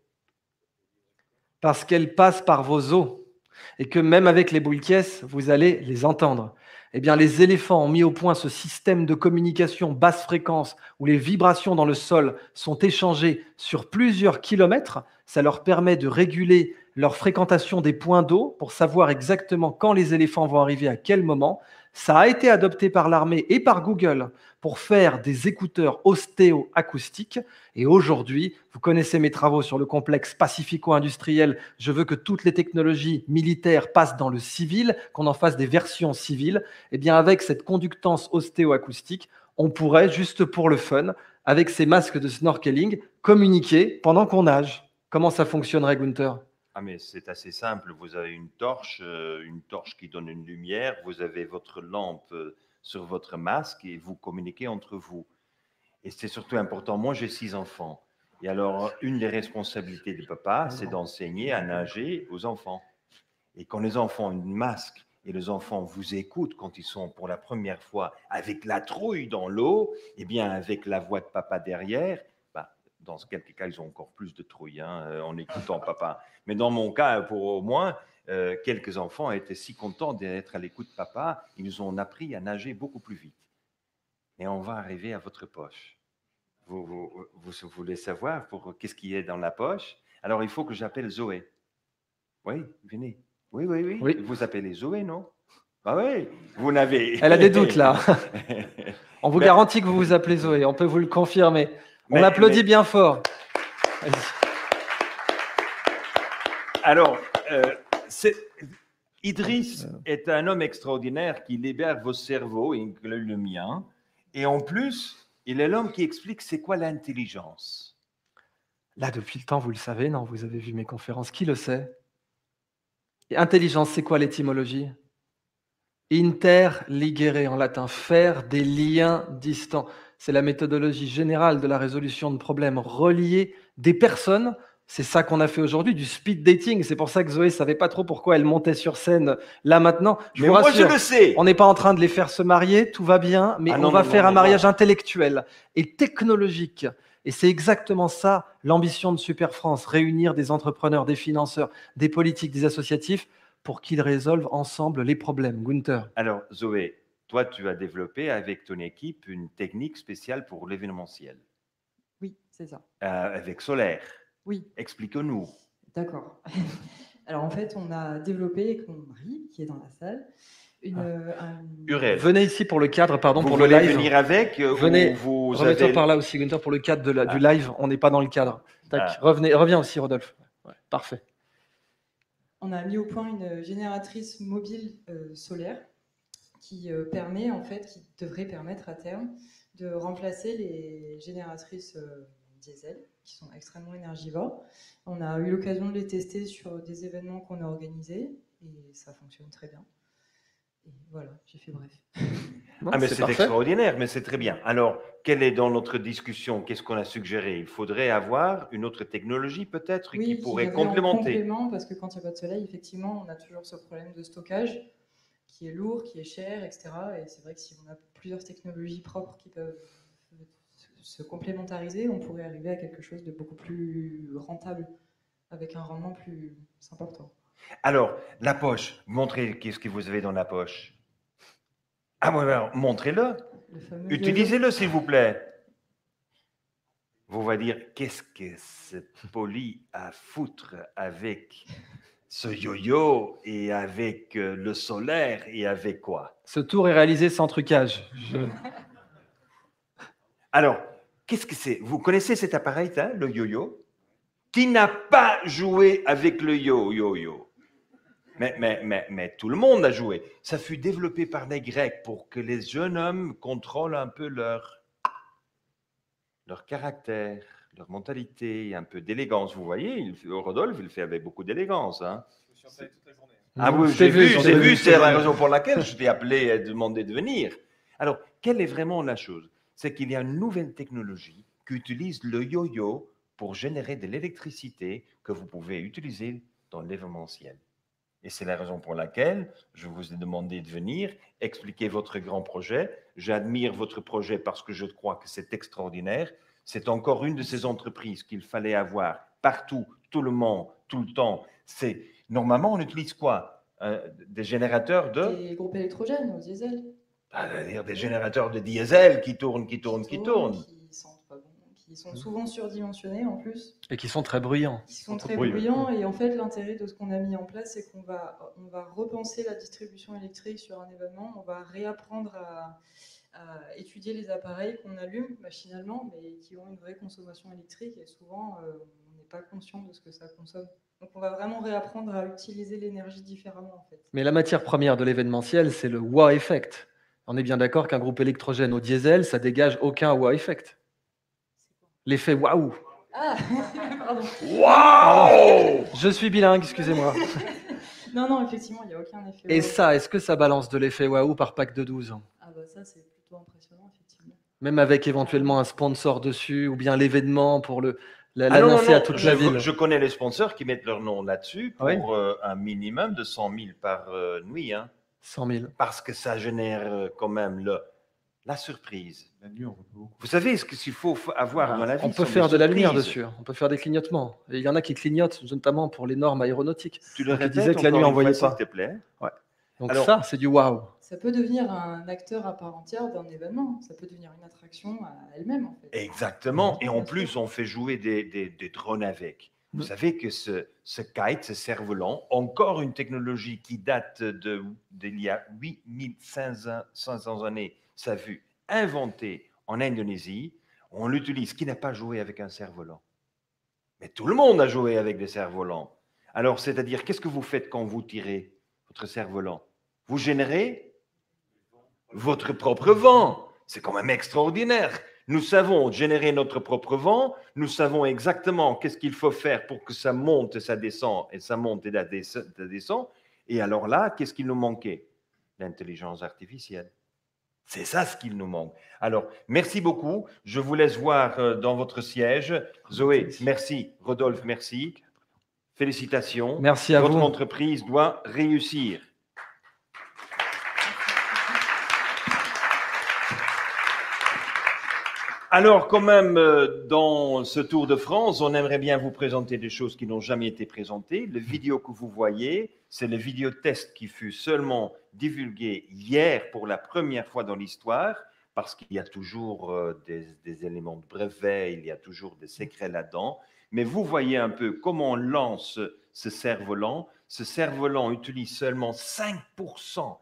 Parce qu'elles passent par vos os. Et que même avec les boules quiesces, vous allez les entendre. Eh bien, les éléphants ont mis au point ce système de communication basse fréquence où les vibrations dans le sol sont échangées sur plusieurs kilomètres. Ça leur permet de réguler leur fréquentation des points d'eau pour savoir exactement quand les éléphants vont arriver, à quel moment. Ça a été adopté par l'armée et par Google pour faire des écouteurs ostéo-acoustiques. Et aujourd'hui, vous connaissez mes travaux sur le complexe pacifico-industriel. Je veux que toutes les technologies militaires passent dans le civil, qu'on en fasse des versions civiles. Eh bien, avec cette conductance ostéo-acoustique, on pourrait, juste pour le fun, avec ces masques de snorkeling, communiquer pendant qu'on nage. Comment ça fonctionnerait, Gunther ? Ah, mais c'est assez simple. Vous avez une torche qui donne une lumière. Vous avez votre lampe sur votre masque et vous communiquez entre vous. Et c'est surtout important. Moi, j'ai 6 enfants. Et alors, une des responsabilités du papa, c'est d'enseigner à nager aux enfants. Et quand les enfants ont un masque et les enfants vous écoutent quand ils sont pour la première fois avec la trouille dans l'eau, eh bien, avec la voix de papa derrière, dans quelques cas, ils ont encore plus de trouille en écoutant papa. Mais dans mon cas, pour au moins, quelques enfants étaient si contents d'être à l'écoute de papa, ils nous ont appris à nager beaucoup plus vite. Et on va arriver à votre poche. Vous voulez savoir qu'est-ce qui est dans la poche? Alors, il faut que j'appelle Zoé. Oui, venez. Oui. Vous appelez Zoé, non? Ah oui, vous n'avez... Elle a des doutes, là. On vous garantit que vous vous appelez Zoé, on peut vous le confirmer. On applaudit bien fort. Alors, Idriss est un homme extraordinaire qui libère vos cerveaux, inclut le mien. Et en plus, il est l'homme qui explique c'est quoi l'intelligence. Là, depuis le temps, vous le savez, non? Vous avez vu mes conférences. Qui le sait? Et intelligence, c'est quoi l'étymologie? Interligere en latin, faire des liens distants. C'est la méthodologie générale de la résolution de problèmes, relier des personnes. C'est ça qu'on a fait aujourd'hui, du speed dating. C'est pour ça que Zoé ne savait pas trop pourquoi elle montait sur scène là maintenant. Mais moi, je le sais. On n'est pas en train de les faire se marier, tout va bien, mais on va faire un mariage intellectuel et technologique. Et c'est exactement ça, l'ambition de Super France, réunir des entrepreneurs, des financeurs, des politiques, des associatifs, pour qu'ils résolvent ensemble les problèmes. Gunther. Alors, Zoé, toi, tu as développé avec ton équipe une technique spéciale pour l'événementiel. Oui, c'est ça. Avec Solaire. Oui. Explique-nous. D'accord. Alors, en fait, on a développé avec mon mari, qui est dans la salle, Urel. Venez ici pour le cadre, pardon, vous pour le live. Venir avec. Venez, remettez-toi par là aussi, Gunther, pour le cadre du live. On n'est pas dans le cadre. Tac. Reviens aussi, Rodolphe. Ouais, parfait. On a mis au point une génératrice mobile solaire qui permet, en fait, qui devrait permettre à terme de remplacer les génératrices diesel qui sont extrêmement énergivores. On a eu l'occasion de les tester sur des événements qu'on a organisés et ça fonctionne très bien. Et voilà, j'ai fait bref. Mais c'est extraordinaire, mais c'est très bien. Alors, quelle est dans notre discussion, qu'est-ce qu'on a suggéré? Il faudrait avoir une autre technologie peut-être qui pourrait complémenter. Complément, parce que quand il n'y a pas de soleil, effectivement, on a toujours ce problème de stockage qui est lourd, qui est cher, etc. Et c'est vrai que si on a plusieurs technologies propres qui peuvent se complémentariser, on pourrait arriver à quelque chose de beaucoup plus rentable, avec un rendement plus important. Alors, la poche, montrez qu'est-ce que vous avez dans la poche. Ah oui, alors, montrez-le. Utilisez-le, s'il vous plaît. Vous va dire, qu'est-ce que c'est poli à foutre avec ce yo-yo et avec le solaire et avec quoi? Ce tour est réalisé sans trucage. Alors, qu'est-ce que c'est? Vous connaissez cet appareil, le yo-yo? Qui n'a pas joué avec le yo-yo? Mais tout le monde a joué. Ça fut développé par les Grecs pour que les jeunes hommes contrôlent un peu leur caractère, leur mentalité, un peu d'élégance. Vous voyez, Rodolphe, il le fait avec beaucoup d'élégance. Hein. Je suis toute la journée. Ah oui, j'ai vu, c'est la raison pour laquelle je t'ai appelé et demandé de venir. Alors, quelle est vraiment la chose? C'est qu'il y a une nouvelle technologie qui utilise le yo-yo pour générer de l'électricité que vous pouvez utiliser dans l'événementiel. Et c'est la raison pour laquelle je vous ai demandé de venir expliquer votre grand projet. J'admire votre projet parce que je crois que c'est extraordinaire. C'est encore une de ces entreprises qu'il fallait avoir partout, tout le monde, tout le temps. Normalement, on utilise quoi? Des générateurs Des groupes électrogènes au diesel. C'est-à-dire des générateurs de diesel qui tournent. Qui sentent pas bon, qui sont souvent surdimensionnés en plus. Et qui sont très bruyants. Qui sont très bruyants. Et en fait, l'intérêt de ce qu'on a mis en place, c'est qu'on va repenser la distribution électrique sur un événement. On va réapprendre à étudier les appareils qu'on allume machinalement, mais qui ont une vraie consommation électrique. Et souvent, on n'est pas conscient de ce que ça consomme. Donc, on va vraiment réapprendre à utiliser l'énergie différemment, en fait. Mais la matière première de l'événementiel, c'est le wow effect. On est bien d'accord qu'un groupe électrogène au diesel, ça dégage aucun wow effect. L'effet waouh. Ah, pardon. Waouh. Je suis bilingue, excusez-moi. Non, effectivement, il n'y a aucun effet. Et ça, est-ce que ça balance de l'effet waouh par pack de 12? Ah bah ça, c'est plutôt impressionnant, effectivement. Même avec éventuellement un sponsor dessus, ou bien l'événement pour l'annoncer à toute la ville. Je connais les sponsors qui mettent leur nom là-dessus pour un minimum de 100 000 par nuit. 100 000. Parce que ça génère quand même la surprise. La nuit, vous savez ce qu'il faut avoir dans la vie? On peut faire de la lumière dessus, on peut faire des clignotements. Et il y en a qui clignotent, notamment pour les normes aéronautiques. Tu le répètes, disais que la nuit, on ne voyait pas. S'il te plaît. Ouais. Donc alors, ça, c'est du waouh. Ça peut devenir un acteur à part entière d'un événement. Ça peut devenir une attraction à elle-même, en fait. Exactement. Et en plus, on fait jouer des drones avec. Vous savez que ce kite, ce cerf-volant, encore une technologie qui date d'il y a 8500 années, ça a vu inventé en Indonésie. On l'utilise. Qui n'a pas joué avec un cerf-volant? Mais tout le monde a joué avec des cerfs-volants. Alors, c'est-à-dire, qu'est-ce que vous faites quand vous tirez votre cerf-volant? Vous générez votre propre vent. C'est quand même extraordinaire. Nous savons générer notre propre vent. Nous savons exactement qu'est-ce qu'il faut faire pour que ça monte et ça descend, et ça monte et ça descend. Et alors là, qu'est-ce qu'il nous manquait? L'intelligence artificielle. C'est ça ce qu'il nous manque. Alors, merci beaucoup. Je vous laisse voir dans votre siège. Zoé, merci. Rodolphe, merci. Félicitations. Merci à vous. Votre entreprise doit réussir. Alors, quand même, dans ce Tour de France, on aimerait bien vous présenter des choses qui n'ont jamais été présentées. Le vidéo que vous voyez, c'est le vidéo test qui fut seulement divulgué hier pour la première fois dans l'histoire, parce qu'il y a toujours des éléments de brevet, il y a toujours des secrets là-dedans. Mais vous voyez un peu comment on lance ce cerf-volant. Ce cerf-volant utilise seulement 5%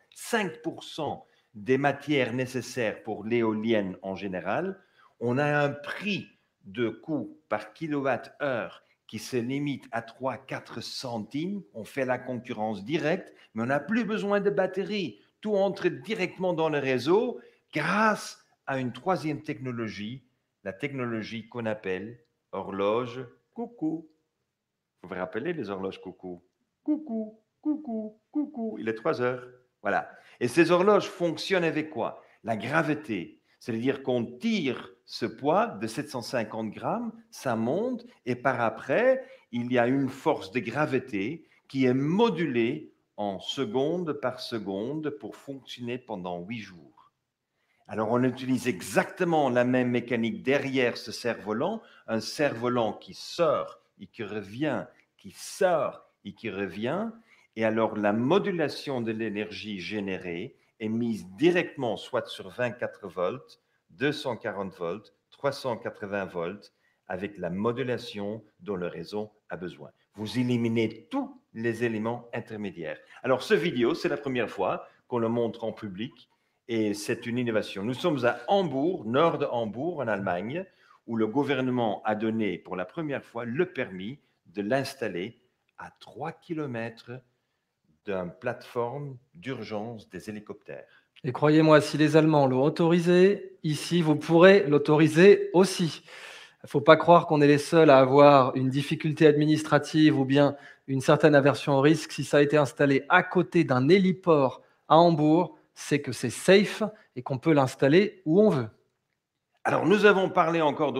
des matières nécessaires pour l'éolienne en général. On a un prix de coût par kilowattheure qui se limite à 3-4 centimes. On fait la concurrence directe, mais on n'a plus besoin de batterie. Tout entre directement dans le réseau grâce à une troisième technologie, la technologie qu'on appelle horloge coucou. Vous vous rappelez les horloges coucou? Coucou, coucou, coucou. Il est 3 heures. Voilà. Et ces horloges fonctionnent avec quoi? La gravité. C'est-à-dire qu'on tire ce poids de 750 grammes, ça monte, et par après, il y a une force de gravité qui est modulée en seconde par seconde pour fonctionner pendant 8 jours. Alors, on utilise exactement la même mécanique derrière ce cerf-volant, un cerf-volant qui sort et qui revient, qui sort et qui revient, et alors la modulation de l'énergie générée est mise directement soit sur 24 volts, 240 volts, 380 volts, avec la modulation dont le réseau a besoin. Vous éliminez tous les éléments intermédiaires. Alors, ce vidéo, c'est la première fois qu'on le montre en public et c'est une innovation. Nous sommes à Hambourg, nord de Hambourg, en Allemagne, où le gouvernement a donné pour la première fois le permis de l'installer à 3 km d'une plateforme d'urgence des hélicoptères. Et croyez-moi, si les Allemands l'ont autorisé, ici, vous pourrez l'autoriser aussi. Il ne faut pas croire qu'on est les seuls à avoir une difficulté administrative ou bien une certaine aversion au risque. Si ça a été installé à côté d'un héliport à Hambourg, c'est que c'est safe et qu'on peut l'installer où on veut. Alors, nous avons encore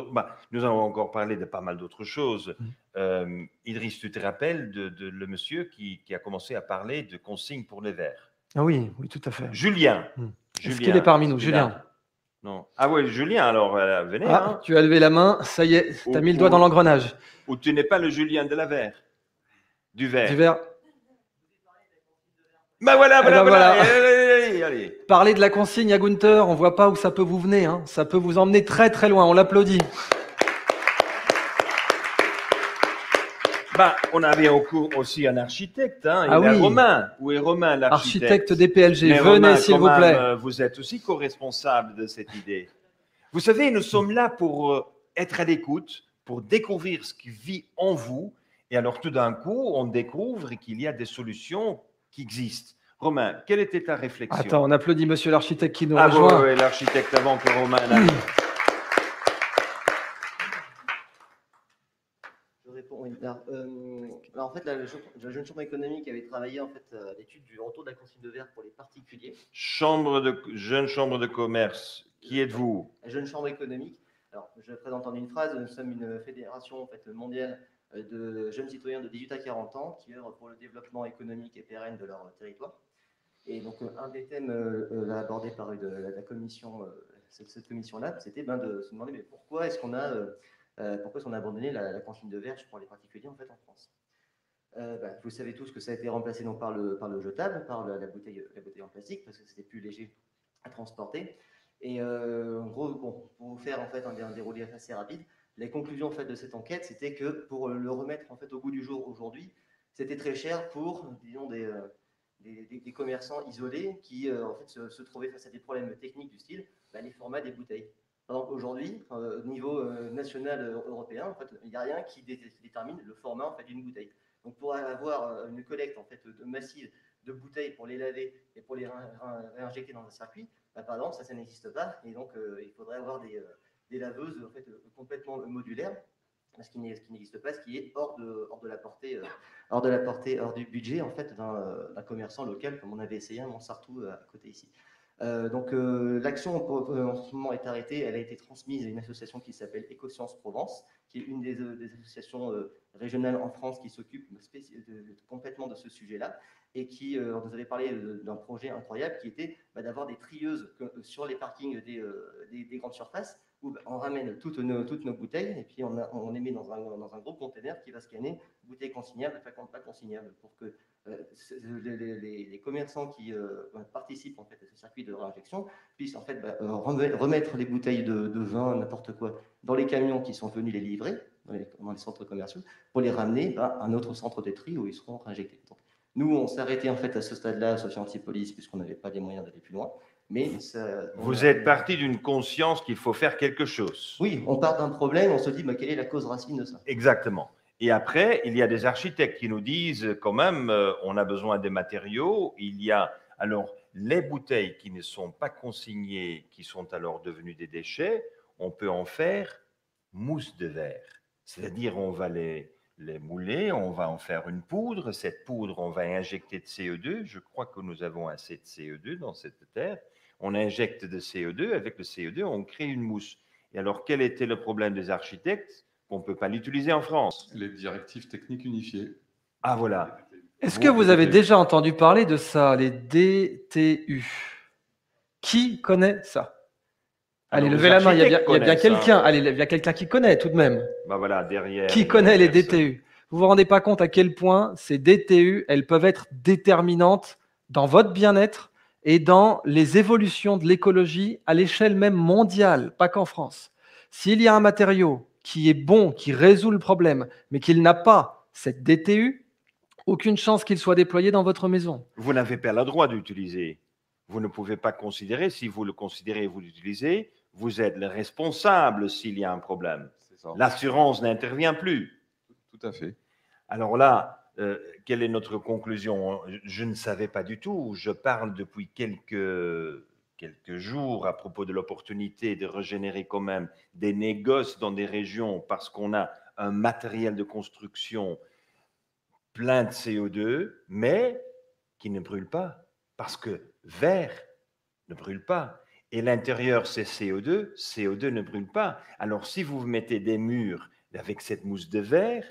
parlé de pas mal d'autres choses. Idriss, tu te rappelles de le monsieur qui a commencé à parler de consignes pour les verres? Ah oui, oui, tout à fait. Julien. Est-ce qu'il est parmi nous, Julien? Non. Ah oui, Julien, alors venez. Ah, tu as levé la main, ça y est, tu as mis le doigt dans l'engrenage. Ou tu n'es pas le Julien de la verre? Du verre. Du verre. Ben voilà, voilà, ben voilà. voilà. Allez. Parlez de la consigne à Gunther, on voit pas où ça peut vous venir. Hein. Ça peut vous emmener très très loin. On l'applaudit. Ben, on avait au cours aussi un architecte, hein, Ah oui. Romain. Où est Romain, l'architecte? Architecte des PLG. Mais Venez, Romain, s'il quand vous même, plaît. vous êtes aussi co-responsable de cette idée. Vous savez, nous sommes là pour être à l'écoute, pour découvrir ce qui vit en vous. Et alors, tout d'un coup, on découvre qu'il y a des solutions qui existent. Romain, quelle était ta réflexion? Attends, on applaudit monsieur l'architecte qui nous Ah rejoint. oui, l'architecte avant que Romain n'arrive. Je réponds, oui. Alors, en fait, la jeune chambre économique avait travaillé en fait, à l'étude du retour de la consigne de verre pour les particuliers. Jeune chambre de commerce, qui êtes-vous? La jeune chambre économique. Alors, je présente en une phrase, nous sommes une fédération en fait, mondiale de jeunes citoyens de 18 à 40 ans qui œuvrent pour le développement économique et pérenne de leur territoire. Et donc, un des thèmes abordés par la commission, cette commission-là, c'était de se demander mais pourquoi est-ce qu'on a abandonné la consigne de verre pour les particuliers en fait en France. Vous savez tous que ça a été remplacé donc, par le jetable, par la bouteille en plastique, parce que c'était plus léger à transporter. Et en gros, bon, pour vous faire en fait un déroulé assez rapide, les conclusions en fait, de cette enquête, c'était que pour le remettre en fait, au goût du jour aujourd'hui, c'était très cher pour, disons, des commerçants isolés qui en fait, se trouvaient face à des problèmes techniques du style les formats des bouteilles. Aujourd'hui, au niveau national européen, en fait, il n'y a rien qui détermine le format en fait, d'une bouteille. Donc pour avoir une collecte en fait, massive de bouteilles pour les laver et pour les réinjecter dans un circuit, par exemple, ça n'existe pas. Et donc il faudrait avoir des laveuses en fait, complètement modulaires, ce qui n'existe pas, ce qui est hors de la portée, hors du budget en fait, d'un commerçant local, comme on avait essayé à Montsartou à côté ici. L'action en ce moment est arrêtée, elle a été transmise à une association qui s'appelle Écosciences Provence, qui est une des associations régionales en France qui s'occupe complètement de ce sujet-là et qui nous avait parlé d'un projet incroyable qui était d'avoir des trieuses sur les parkings des grandes surfaces où on ramène toutes nos bouteilles et puis on les met dans un gros container qui va scanner bouteilles consignables, pas consignables pour que les commerçants qui participent en fait, à ce circuit de réinjection puissent en fait, remettre les bouteilles de vin, n'importe quoi, dans les camions qui sont venus les livrer dans les centres commerciaux pour les ramener à un autre centre de tri où ils seront réinjectés. Donc, nous, on s'est arrêté en fait, à ce stade-là, sauf anti-police, puisqu'on n'avait pas les moyens d'aller plus loin. Mais vous êtes parti d'une conscience qu'il faut faire quelque chose. Oui, on part d'un problème, on se dit quelle est la cause racine de ça. Exactement. Et après, il y a des architectes qui nous disent quand même, on a besoin des matériaux. Il y a alors les bouteilles qui ne sont pas consignées, qui sont alors devenues des déchets, on peut en faire mousse de verre. C'est-à-dire, on va les mouler, on va en faire une poudre. Cette poudre, on va injecter de CO2. Je crois que nous avons assez de CO2 dans cette terre. On injecte de CO2. Avec le CO2, on crée une mousse. Et alors, quel était le problème des architectes? On ne peut pas l'utiliser en France. Les directives techniques unifiées. Ah, voilà. Est-ce que vous avez déjà entendu parler de ça, les DTU? Qui connaît ça? Allez, levez la main, il y a bien quelqu'un. Allez, il y a quelqu'un qui connaît tout de même. Voilà, derrière. Qui connaît les DTU? Vous vous rendez pas compte à quel point ces DTU, elles peuvent être déterminantes dans votre bien-être et dans les évolutions de l'écologie à l'échelle même mondiale, pas qu'en France. S'il y a un matériau qui est bon, qui résout le problème, mais qu'il n'a pas cette DTU, aucune chance qu'il soit déployé dans votre maison. Vous n'avez pas le droit d'utiliser. Vous ne pouvez pas considérer, si vous le considérez et vous l'utilisez, vous êtes le responsable s'il y a un problème. L'assurance n'intervient plus. Tout à fait. Alors là, quelle est notre conclusion? Je ne savais pas du tout. Je parle depuis quelques jours à propos de l'opportunité de régénérer quand même des négoces dans des régions parce qu'on a un matériel de construction plein de CO2, mais qui ne brûle pas, parce que verre ne brûle pas. Et l'intérieur, c'est CO2, CO2 ne brûle pas. Alors, si vous mettez des murs avec cette mousse de verre,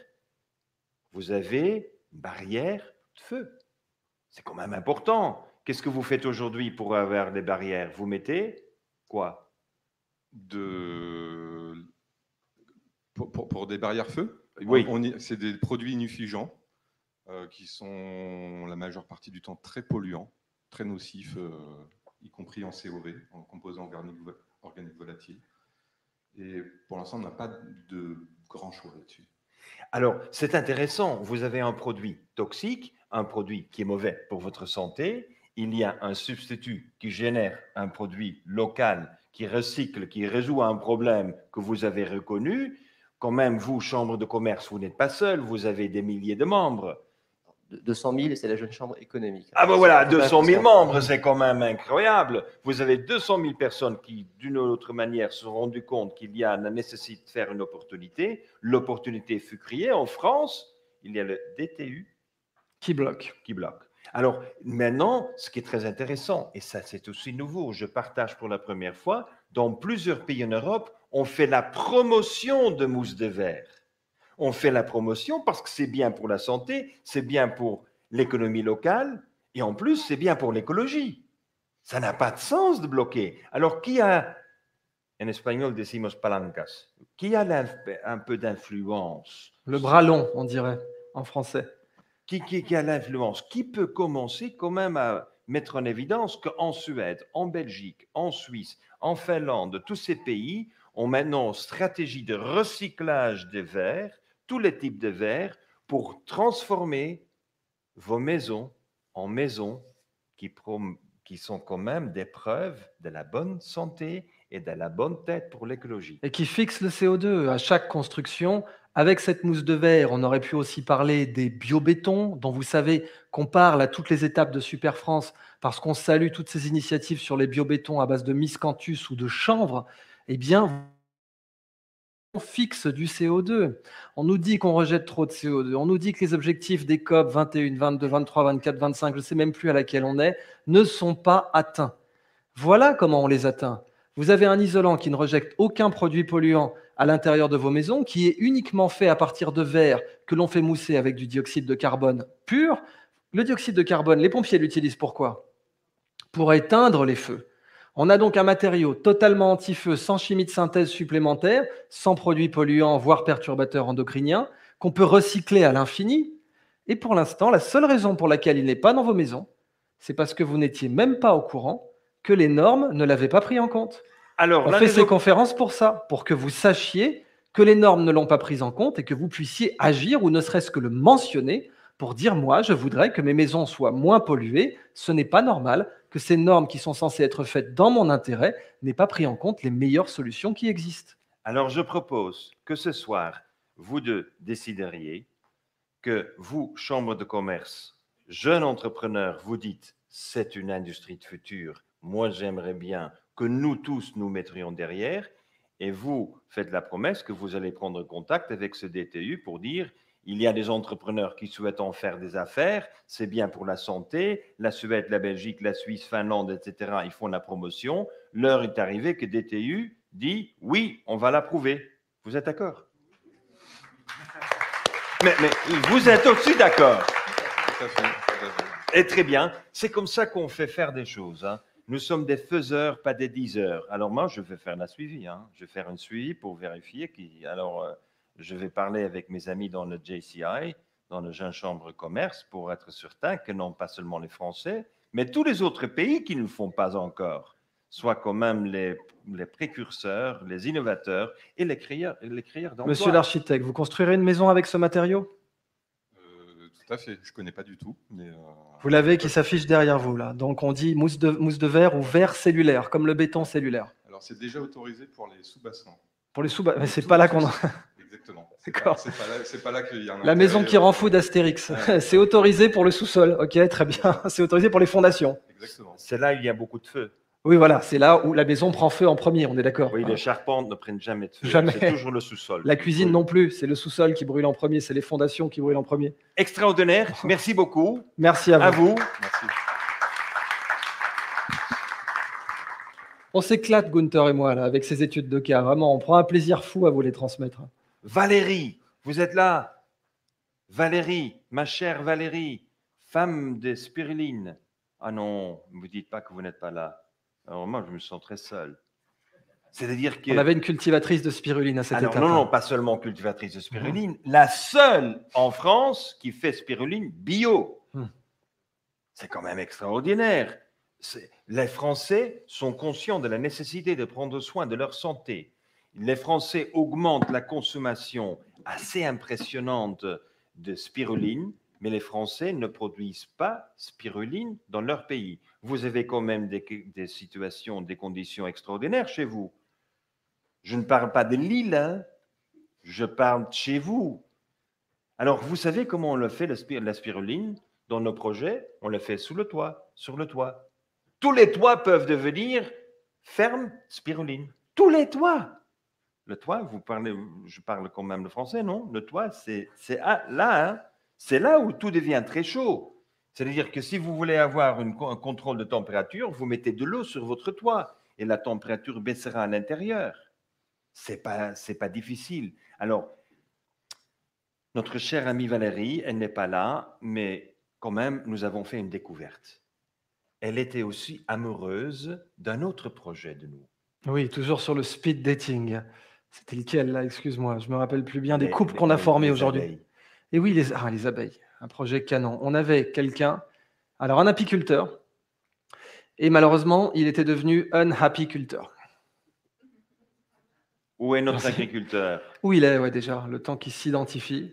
vous avez une barrière de feu. C'est quand même important. Qu'est-ce que vous faites aujourd'hui pour avoir des barrières? Vous mettez quoi? Pour des barrières feu? Oui. C'est des produits inuffugeants qui sont la majeure partie du temps très polluants, très nocifs, y compris en COV, en composants organiques volatiles. Et pour l'instant, on n'a pas de grand choix là-dessus. Alors, c'est intéressant. Vous avez un produit toxique, un produit qui est mauvais pour votre santé. Il y a un substitut qui génère un produit local, qui recycle, qui résout un problème que vous avez reconnu. Quand même, vous, chambre de commerce, vous n'êtes pas seul. Vous avez des milliers de membres. 200 000, c'est la jeune chambre économique. Ah ben voilà, 200 000 membres, c'est quand même incroyable. Vous avez 200 000 personnes qui, d'une ou autre manière, se sont rendues compte qu'il y a la nécessité de faire une opportunité. L'opportunité fut créée en France. Il y a le DTU qui bloque. Alors maintenant, ce qui est très intéressant, et ça c'est aussi nouveau, je partage pour la première fois, dans plusieurs pays en Europe, on fait la promotion de mousse de verre. On fait la promotion parce que c'est bien pour la santé, c'est bien pour l'économie locale, et en plus, c'est bien pour l'écologie. Ça n'a pas de sens de bloquer. Alors, qui a, en espagnol, decimos palancas, qui a un peu d'influence? Le bras long, on dirait, en français. Qui a l'influence? Qui peut commencer quand même à mettre en évidence qu'en Suède, en Belgique, en Suisse, en Finlande, tous ces pays ont maintenant une stratégie de recyclage des verres, tous les types de verres, pour transformer vos maisons en maisons qui sont quand même des preuves de la bonne santé et de la bonne tête pour l'écologie. Et qui fixent le CO2 à chaque construction. Avec cette mousse de verre, on aurait pu aussi parler des biobétons, dont vous savez qu'on parle à toutes les étapes de Super France, parce qu'on salue toutes ces initiatives sur les biobétons à base de miscanthus ou de chanvre. Eh bien, on fixe du CO2. On nous dit qu'on rejette trop de CO2. On nous dit que les objectifs des COP 21, 22, 23, 24, 25, je ne sais même plus à laquelle on est, ne sont pas atteints. Voilà comment on les atteint. Vous avez un isolant qui ne rejette aucun produit polluant à l'intérieur de vos maisons, qui est uniquement fait à partir de verre que l'on fait mousser avec du dioxyde de carbone pur. Le dioxyde de carbone, les pompiers l'utilisent pourquoi? Pour éteindre les feux. On a donc un matériau totalement anti-feu, sans chimie de synthèse supplémentaire, sans produits polluants, voire perturbateurs endocriniens, qu'on peut recycler à l'infini. Et pour l'instant, la seule raison pour laquelle il n'est pas dans vos maisons, c'est parce que vous n'étiez même pas au courant que les normes ne l'avaient pas pris en compte. Alors, on fait ces conférences pour ça, pour que vous sachiez que les normes ne l'ont pas pris en compte et que vous puissiez agir ou ne serait-ce que le mentionner pour dire, moi, je voudrais que mes maisons soient moins polluées. Ce n'est pas normal que ces normes qui sont censées être faites dans mon intérêt n'aient pas pris en compte les meilleures solutions qui existent. Alors, je propose que ce soir, vous deux décideriez que vous, chambre de commerce, jeunes entrepreneurs, vous dites, c'est une industrie de futur. Moi, j'aimerais bien que nous tous nous mettrions derrière, et vous faites la promesse que vous allez prendre contact avec ce DTU pour dire il y a des entrepreneurs qui souhaitent en faire des affaires, c'est bien pour la santé, la Suède, la Belgique, la Suisse, Finlande, etc., ils font la promotion. L'heure est arrivée que DTU dit oui, on va l'approuver. Vous êtes d'accord? Mais vous êtes aussi d'accord? Tout à fait. Et très bien, c'est comme ça qu'on fait faire des choses. Hein. Nous sommes des faiseurs, pas des diseurs. Alors moi, je vais faire la suivi. Hein. Je vais faire un suivi pour vérifier. Je vais parler avec mes amis dans le JCI, dans le Jeune Chambre Commerce, pour être certain que non pas seulement les Français, mais tous les autres pays qui ne le font pas encore, soient quand même les précurseurs, les innovateurs et les créateurs d'emplois. Monsieur l'architecte, vous construirez une maison avec ce matériau? Tout à fait, je ne connais pas du tout. Mais vous l'avez qui s'affiche derrière vous, là. Donc on dit mousse de verre ou verre cellulaire, comme le béton cellulaire. Alors c'est déjà autorisé pour les sous-bassins. Pour les sous-bassins, mais c'est pas là qu'on... Exactement. D'accord. C'est pas là qu'il y a un La maison qui rend fou d'Astérix. Ouais. C'est autorisé pour le sous-sol. Ok, très bien. C'est autorisé pour les fondations. Exactement. C'est là où il y a beaucoup de feu. Oui, voilà. C'est là où la maison prend feu en premier. On est d'accord. Oui, les charpentes ne prennent jamais de feu. Jamais. C'est toujours le sous-sol. La cuisine non plus. C'est le sous-sol qui brûle en premier. C'est les fondations qui brûlent en premier. Extraordinaire. Merci beaucoup. Merci à vous. À vous. Merci. On s'éclate, Gunther et moi, là, avec ces études de cas. Vraiment, on prend un plaisir fou à vous les transmettre. Valérie, vous êtes là? Valérie, ma chère Valérie, femme de spiruline. Ah non, ne vous dites pas que vous n'êtes pas là. Alors moi, je me sens très seul. C'est-à-dire que... On avait une cultivatrice de spiruline à cette étape. Non, pas seulement cultivatrice de spiruline, la seule en France qui fait spiruline bio. C'est quand même extraordinaire. Les Français sont conscients de la nécessité de prendre soin de leur santé. Les Français augmentent la consommation assez impressionnante de spiruline, mais les Français ne produisent pas spiruline dans leur pays. Vous avez quand même des situations, des conditions extraordinaires chez vous. Je ne parle pas de l'île, hein. Je parle de chez vous. Alors, vous savez comment on le fait, la spiruline, dans nos projets? On le fait sous le toit, sur le toit. Tous les toits peuvent devenir ferme spiruline. Tous les toits. Le toit, je parle quand même le français, non? Le toit, c'est là, hein? C'est là où tout devient très chaud. C'est-à-dire que si vous voulez avoir un contrôle de température, vous mettez de l'eau sur votre toit et la température baissera à l'intérieur. C'est pas difficile. Alors, notre chère amie Valérie, elle n'est pas là, mais quand même, nous avons fait une découverte. Elle était aussi amoureuse d'un autre projet de nous. Oui, toujours sur le speed dating. C'était lequel, là? Excuse-moi, je me rappelle plus bien des couples qu'on a formés aujourd'hui. Et oui, les abeilles, un projet canon. On avait quelqu'un, alors un apiculteur, et malheureusement, il était devenu un apiculteur. Où est notre agriculteur? Où il est, ouais, déjà, le temps qu'il s'identifie.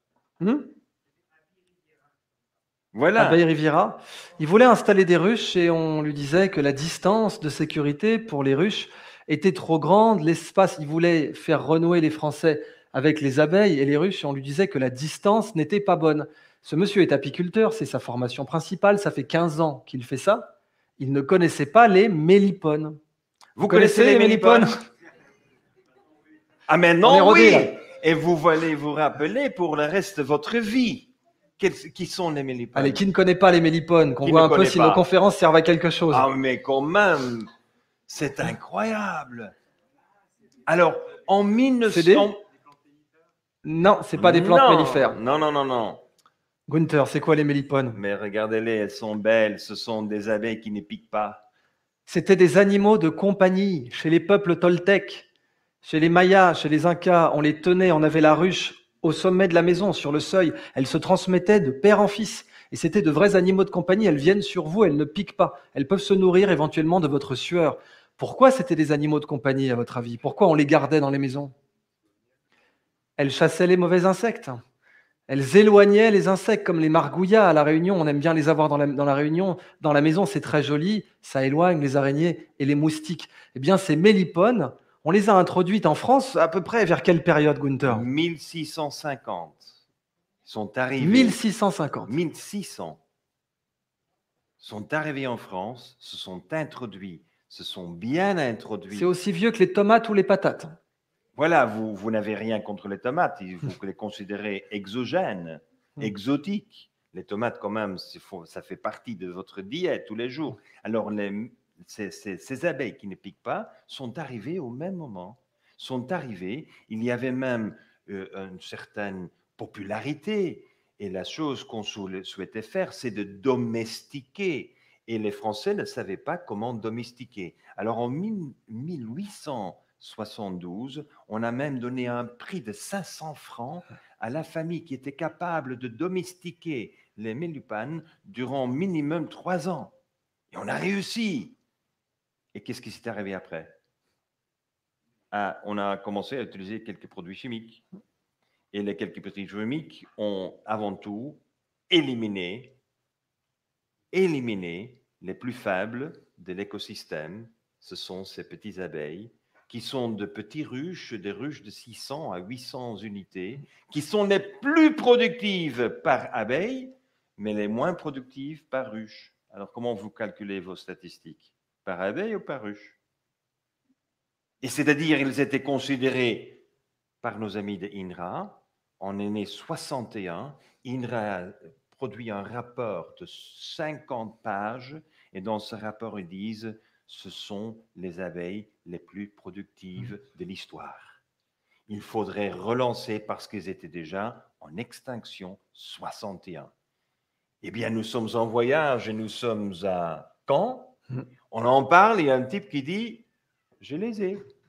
Voilà. Abeille Riviera. Il voulait installer des ruches et on lui disait que la distance de sécurité pour les ruches était trop grande. L'espace, il voulait faire renouer les Français avec les abeilles et les ruches et on lui disait que la distance n'était pas bonne. Ce monsieur est apiculteur, c'est sa formation principale. Ça fait 15 ans qu'il fait ça. Il ne connaissait pas les mélipones. Vous connaissez les mélipones? Ah mais non, oui. Et vous allez vous rappeler pour le reste de votre vie. Qui sont les mélipones? Allez, qui ne connaît pas les mélipones? Qu'on voit un peu si nos conférences servent à quelque chose. Ah mais quand même, c'est incroyable. Alors, en 1900... Non, c'est pas des plantes mellifères. Non. Gunther, c'est quoi les mélipones? Mais regardez-les, elles sont belles. Ce sont des abeilles qui ne piquent pas. C'était des animaux de compagnie chez les peuples toltèques. Chez les Mayas, chez les Incas, on les tenait, on avait la ruche au sommet de la maison, sur le seuil. Elles se transmettaient de père en fils. Et c'était de vrais animaux de compagnie. Elles viennent sur vous, elles ne piquent pas. Elles peuvent se nourrir éventuellement de votre sueur. Pourquoi c'était des animaux de compagnie, à votre avis? Pourquoi on les gardait dans les maisons? Elles chassaient les mauvais insectes. Elles éloignaient les insectes, comme les margouillas à La Réunion. On aime bien les avoir dans la Réunion. Dans la maison, c'est très joli. Ça éloigne les araignées et les moustiques. Eh bien, ces mélipones, on les a introduites en France à peu près vers quelle période, Gunther? 1650. Ils sont arrivés. 1650. 1600. Sont arrivés en France, se sont introduits, se sont bien introduits. C'est aussi vieux que les tomates ou les patates. Voilà, vous n'avez rien contre les tomates, vous les considérez exogènes, exotiques. Les tomates, quand même, ça fait partie de votre diète tous les jours. Alors, ces abeilles qui ne piquent pas sont arrivées au même moment. Sont arrivées, il y avait même une certaine popularité. Et la chose qu'on souhaitait faire, c'est de domestiquer. Et les Français ne savaient pas comment domestiquer. Alors, en 1872, on a même donné un prix de 500 francs à la famille qui était capable de domestiquer les mélipones durant minimum 3 ans. Et on a réussi. Et qu'est-ce qui s'est arrivé après? On a commencé à utiliser quelques produits chimiques. Et les quelques produits chimiques ont avant tout éliminé les plus faibles de l'écosystème. Ce sont ces petites abeilles qui sont de petits ruches, des ruches de 600 à 800 unités, qui sont les plus productives par abeille, mais les moins productives par ruche. Alors, comment vous calculez vos statistiques? Par abeille ou par ruche? Et c'est-à-dire, ils étaient considérés par nos amis de INRA. En année 61, INRA a produit un rapport de 50 pages, et dans ce rapport, ils disent ce sont les abeilles les plus productives de l'histoire. Il faudrait relancer parce qu'ils étaient déjà en extinction 61. Eh bien, nous sommes en voyage et nous sommes à Caen. On en parle, il y a un type qui dit « Je les ai,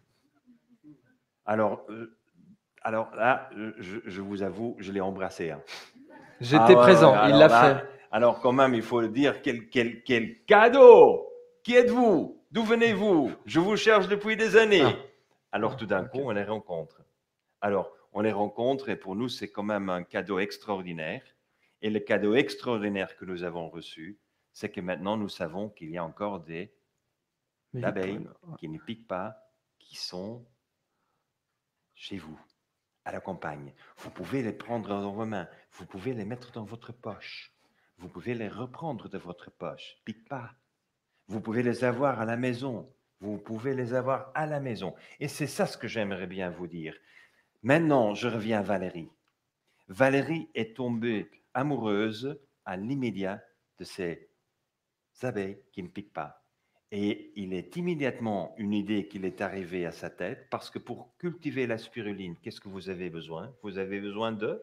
Alors là, je vous avoue, je l'ai embrassé. Hein. J'étais présent, il l'a fait. Alors quand même, il faut le dire, quel cadeau! Qui êtes-vous? D'où venez-vous? Je vous cherche depuis des années. Alors tout d'un coup, on les rencontre. Alors, on les rencontre et pour nous, c'est quand même un cadeau extraordinaire. Et le cadeau extraordinaire que nous avons reçu, c'est que maintenant, nous savons qu'il y a encore des abeilles qui ne piquent pas, qui sont chez vous, à la campagne. Vous pouvez les prendre dans vos mains, vous pouvez les mettre dans votre poche, vous pouvez les reprendre de votre poche, pique pas. Vous pouvez les avoir à la maison, vous pouvez les avoir à la maison. Et c'est ça ce que j'aimerais bien vous dire. Maintenant, je reviens à Valérie. Valérie est tombée amoureuse à l'immédiat de ces abeilles qui ne piquent pas. Et il est immédiatement une idée qui est arrivée à sa tête, parce que pour cultiver la spiruline, qu'est-ce que vous avez besoin? Vous avez besoin de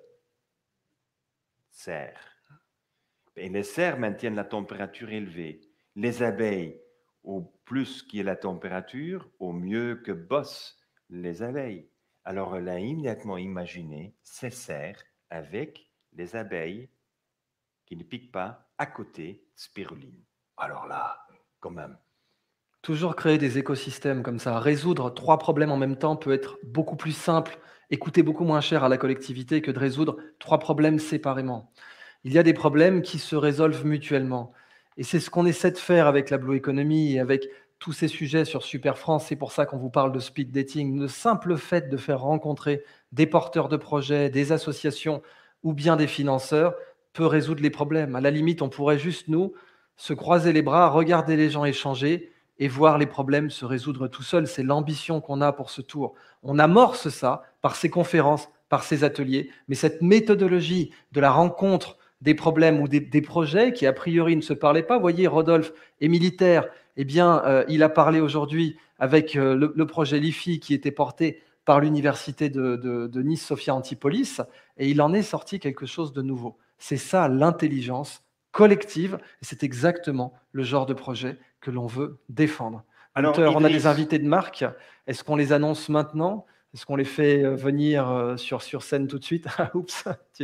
serre. Et les serres maintiennent la température élevée. Les abeilles, au plus qui est la température, au mieux que bossent les abeilles. Alors elle a immédiatement imaginé ces serres avec les abeilles qui ne piquent pas à côté spiruline. Alors là, quand même. Toujours créer des écosystèmes comme ça, résoudre 3 problèmes en même temps peut être beaucoup plus simple et coûter beaucoup moins cher à la collectivité que de résoudre 3 problèmes séparément. Il y a des problèmes qui se résolvent mutuellement. Et c'est ce qu'on essaie de faire avec la Blue Economy et avec tous ces sujets sur Super France. C'est pour ça qu'on vous parle de speed dating. Le simple fait de faire rencontrer des porteurs de projets, des associations ou bien des financeurs peut résoudre les problèmes. À la limite, on pourrait juste, nous, se croiser les bras, regarder les gens échanger et voir les problèmes se résoudre tout seuls. C'est l'ambition qu'on a pour ce tour. On amorce ça par ces conférences, par ces ateliers, mais cette méthodologie de la rencontre des problèmes ou des projets qui a priori ne se parlaient pas. Vous voyez, Rodolphe est militaire, eh bien, il a parlé aujourd'hui avec le projet LIFI qui était porté par l'université de Nice, Sophia Antipolis, et il en est sorti quelque chose de nouveau. C'est ça l'intelligence collective, et c'est exactement le genre de projet que l'on veut défendre. Alors, on a des invités de marque. Est-ce qu'on les annonce maintenant? Est-ce qu'on les fait venir sur scène tout de suite? Oups,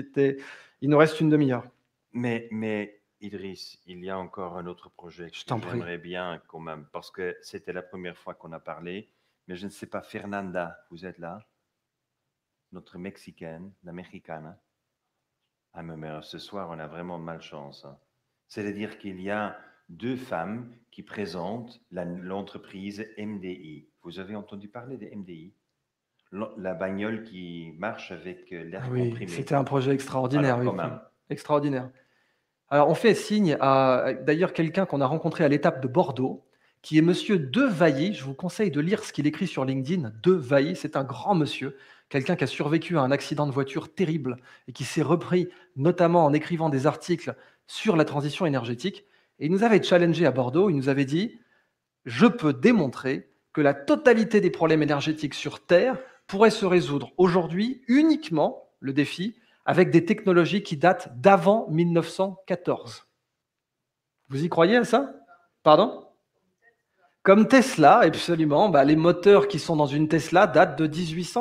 il nous reste une demi-heure. Mais Idriss, il y a encore un autre projet que j'aimerais bien quand même, parce que c'était la première fois qu'on a parlé, mais je ne sais pas, Fernanda, vous êtes là? Notre Mexicaine, l'Américaine. Ah, mais ce soir, on a vraiment de malchance. Hein. C'est-à-dire qu'il y a 2 femmes qui présentent l'entreprise MDI. Vous avez entendu parler de MDI? La bagnole qui marche avec l'air comprimé. C'était un projet extraordinaire. Extraordinaire. Alors, on fait signe à d'ailleurs quelqu'un qu'on a rencontré à l'étape de Bordeaux, qui est monsieur De Vailly. Je vous conseille de lire ce qu'il écrit sur LinkedIn. De Vailly, c'est un grand monsieur, quelqu'un qui a survécu à un accident de voiture terrible et qui s'est repris notamment en écrivant des articles sur la transition énergétique. Et il nous avait challengé à Bordeaux, il nous avait dit « Je peux démontrer que la totalité des problèmes énergétiques sur Terre pourrait se résoudre aujourd'hui uniquement, le défi, avec des technologies qui datent d'avant 1914. » Vous y croyez à ça? Pardon? Comme Tesla, absolument. Les moteurs qui sont dans une Tesla datent de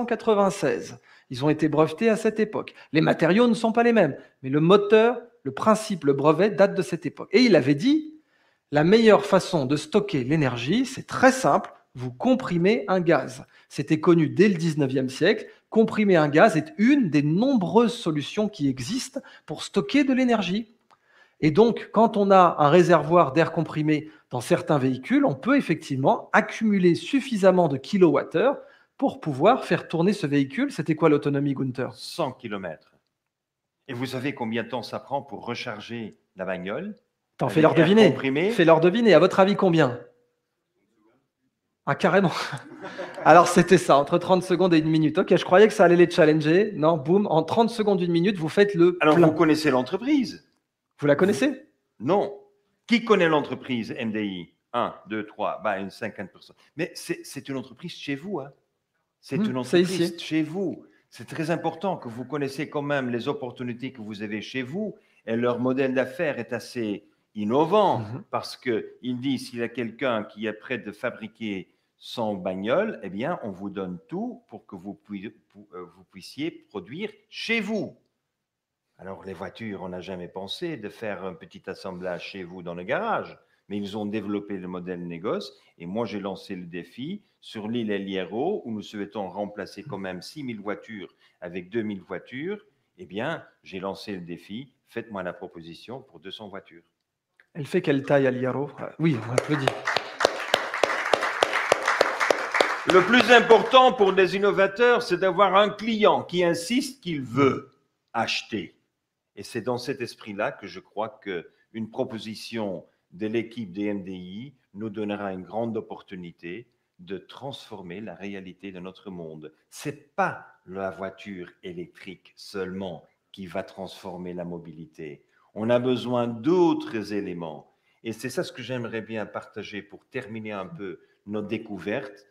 1896. Ils ont été brevetés à cette époque. Les matériaux ne sont pas les mêmes, mais le moteur, le principe, le brevet date de cette époque. Et il avait dit, la meilleure façon de stocker l'énergie, c'est très simple, vous comprimez un gaz. C'était connu dès le 19e siècle. Comprimer un gaz est une des nombreuses solutions qui existent pour stocker de l'énergie. Et donc, quand on a un réservoir d'air comprimé dans certains véhicules, on peut effectivement accumuler suffisamment de kilowattheures pour pouvoir faire tourner ce véhicule. C'était quoi l'autonomie, Gunther? 100 km. Et vous savez combien de temps ça prend pour recharger la bagnole? Fais-leur deviner. Fais-leur deviner. À votre avis, combien? Ah, carrément. Alors, c'était ça, entre 30 secondes et 1 minute. Ok, je croyais que ça allait les challenger. Non, boum, en 30 secondes, 1 minute, vous faites le Alors, plein. vous connaissez l'entreprise? Vous la connaissez? Non. Qui connaît l'entreprise MDI? 1, 2, 3, une cinquantaine de personnes. Mais c'est une entreprise chez vous. Hein. C'est une entreprise chez vous. C'est très important que vous connaissiez quand même les opportunités que vous avez chez vous. Et leur modèle d'affaires est assez innovant parce qu'il dit s'il y a quelqu'un qui est prêt de fabriquer sans bagnole, eh bien, on vous donne tout pour que vous puissiez produire chez vous. Alors, les voitures, on n'a jamais pensé de faire un petit assemblage chez vous dans le garage, mais ils ont développé le modèle négoce. Et moi, j'ai lancé le défi sur l'île El Hierro, où nous souhaitons remplacer quand même 6000 voitures avec 2000 voitures. Eh bien, j'ai lancé le défi, faites-moi la proposition pour 200 voitures. Elle fait quelle taille, El Hierro? Oui, on applaudit. Le plus important pour des innovateurs, c'est d'avoir un client qui insiste qu'il veut acheter. Et c'est dans cet esprit-là que je crois qu'une proposition de l'équipe des MDI nous donnera une grande opportunité de transformer la réalité de notre monde. Ce n'est pas la voiture électrique seulement qui va transformer la mobilité. On a besoin d'autres éléments. Et c'est ça ce que j'aimerais bien partager pour terminer un peu notre découverte.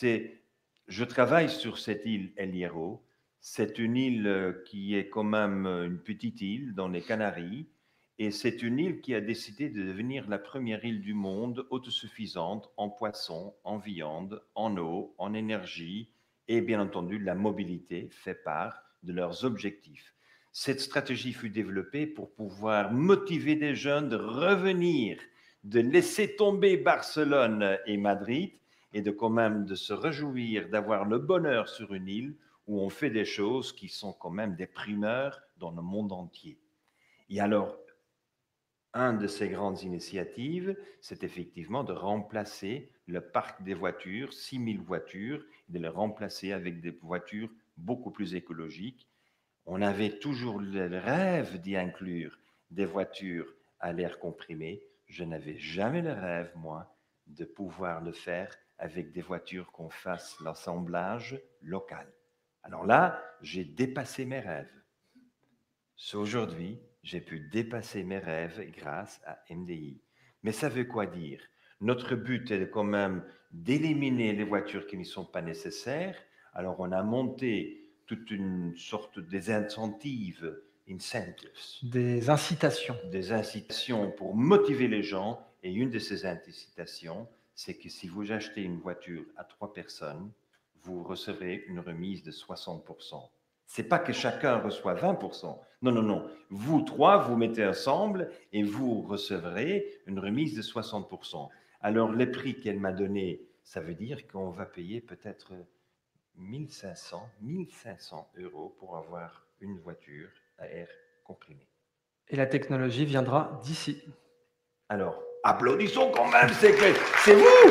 Je travaille sur cette île El Hierro. C'est une île qui est quand même une petite île dans les Canaries, et c'est une île qui a décidé de devenir la première île du monde autosuffisante en poissons, en viande, en eau, en énergie, et bien entendu, la mobilité fait part de leurs objectifs. Cette stratégie fut développée pour pouvoir motiver des jeunes de revenir, de laisser tomber Barcelone et Madrid, et de quand même de se réjouir d'avoir le bonheur sur une île où on fait des choses qui sont quand même des primeurs dans le monde entier. Et alors, une de ces grandes initiatives, c'est effectivement de remplacer le parc des voitures, 6000 voitures, de les remplacer avec des voitures beaucoup plus écologiques. On avait toujours le rêve d'y inclure des voitures à l'air comprimé. Je n'avais jamais le rêve, moi, de pouvoir le faire avec des voitures qu'on fasse l'assemblage local. Alors là, j'ai dépassé mes rêves. Aujourd'hui, j'ai pu dépasser mes rêves grâce à MDI. Mais ça veut quoi dire? Notre but est quand même d'éliminer les voitures qui ne sont pas nécessaires. Alors, on a monté toute une sorte incentives. Des incitations. Des incitations pour motiver les gens. Et une de ces incitations, c'est que si vous achetez une voiture à 3 personnes, vous recevrez une remise de 60%. Ce n'est pas que chacun reçoit 20%. Non, non, non. Vous trois, vous mettez ensemble et vous recevrez une remise de 60%. Alors, les prix qu'elle m'a donnés, ça veut dire qu'on va payer peut-être 1500 € pour avoir une voiture à air comprimé. Et la technologie viendra d'ici. Alors, applaudissons quand même, c'est vous!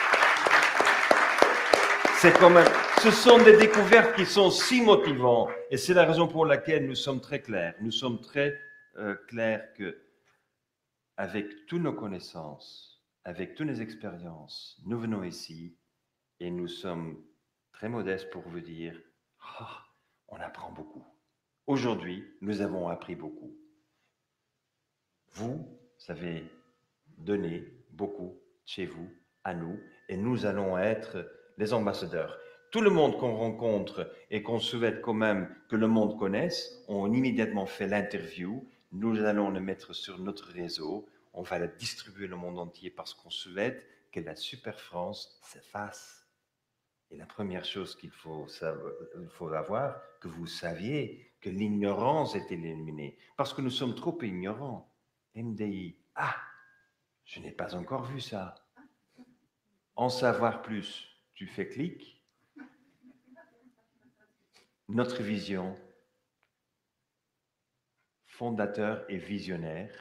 C'est quand même, ce sont des découvertes qui sont si motivantes et c'est la raison pour laquelle nous sommes très clairs. Nous sommes très clairs que, avec toutes nos connaissances, avec toutes nos expériences, nous venons ici et nous sommes très modestes pour vous dire, on apprend beaucoup. Aujourd'hui, nous avons appris beaucoup. Vous avez donné beaucoup chez vous, à nous, et nous allons être les ambassadeurs. Tout le monde qu'on rencontre et qu'on souhaite quand même que le monde connaisse, on immédiatement fait l'interview, nous allons le mettre sur notre réseau, on va la distribuer le monde entier parce qu'on souhaite que la Super France s'efface. Et la première chose qu'il faut avoir, que vous saviez, que l'ignorance est éliminée, parce que nous sommes trop ignorants. MDI, je n'ai pas encore vu ça. En savoir plus, tu fais clic. Notre vision, fondateur et visionnaire,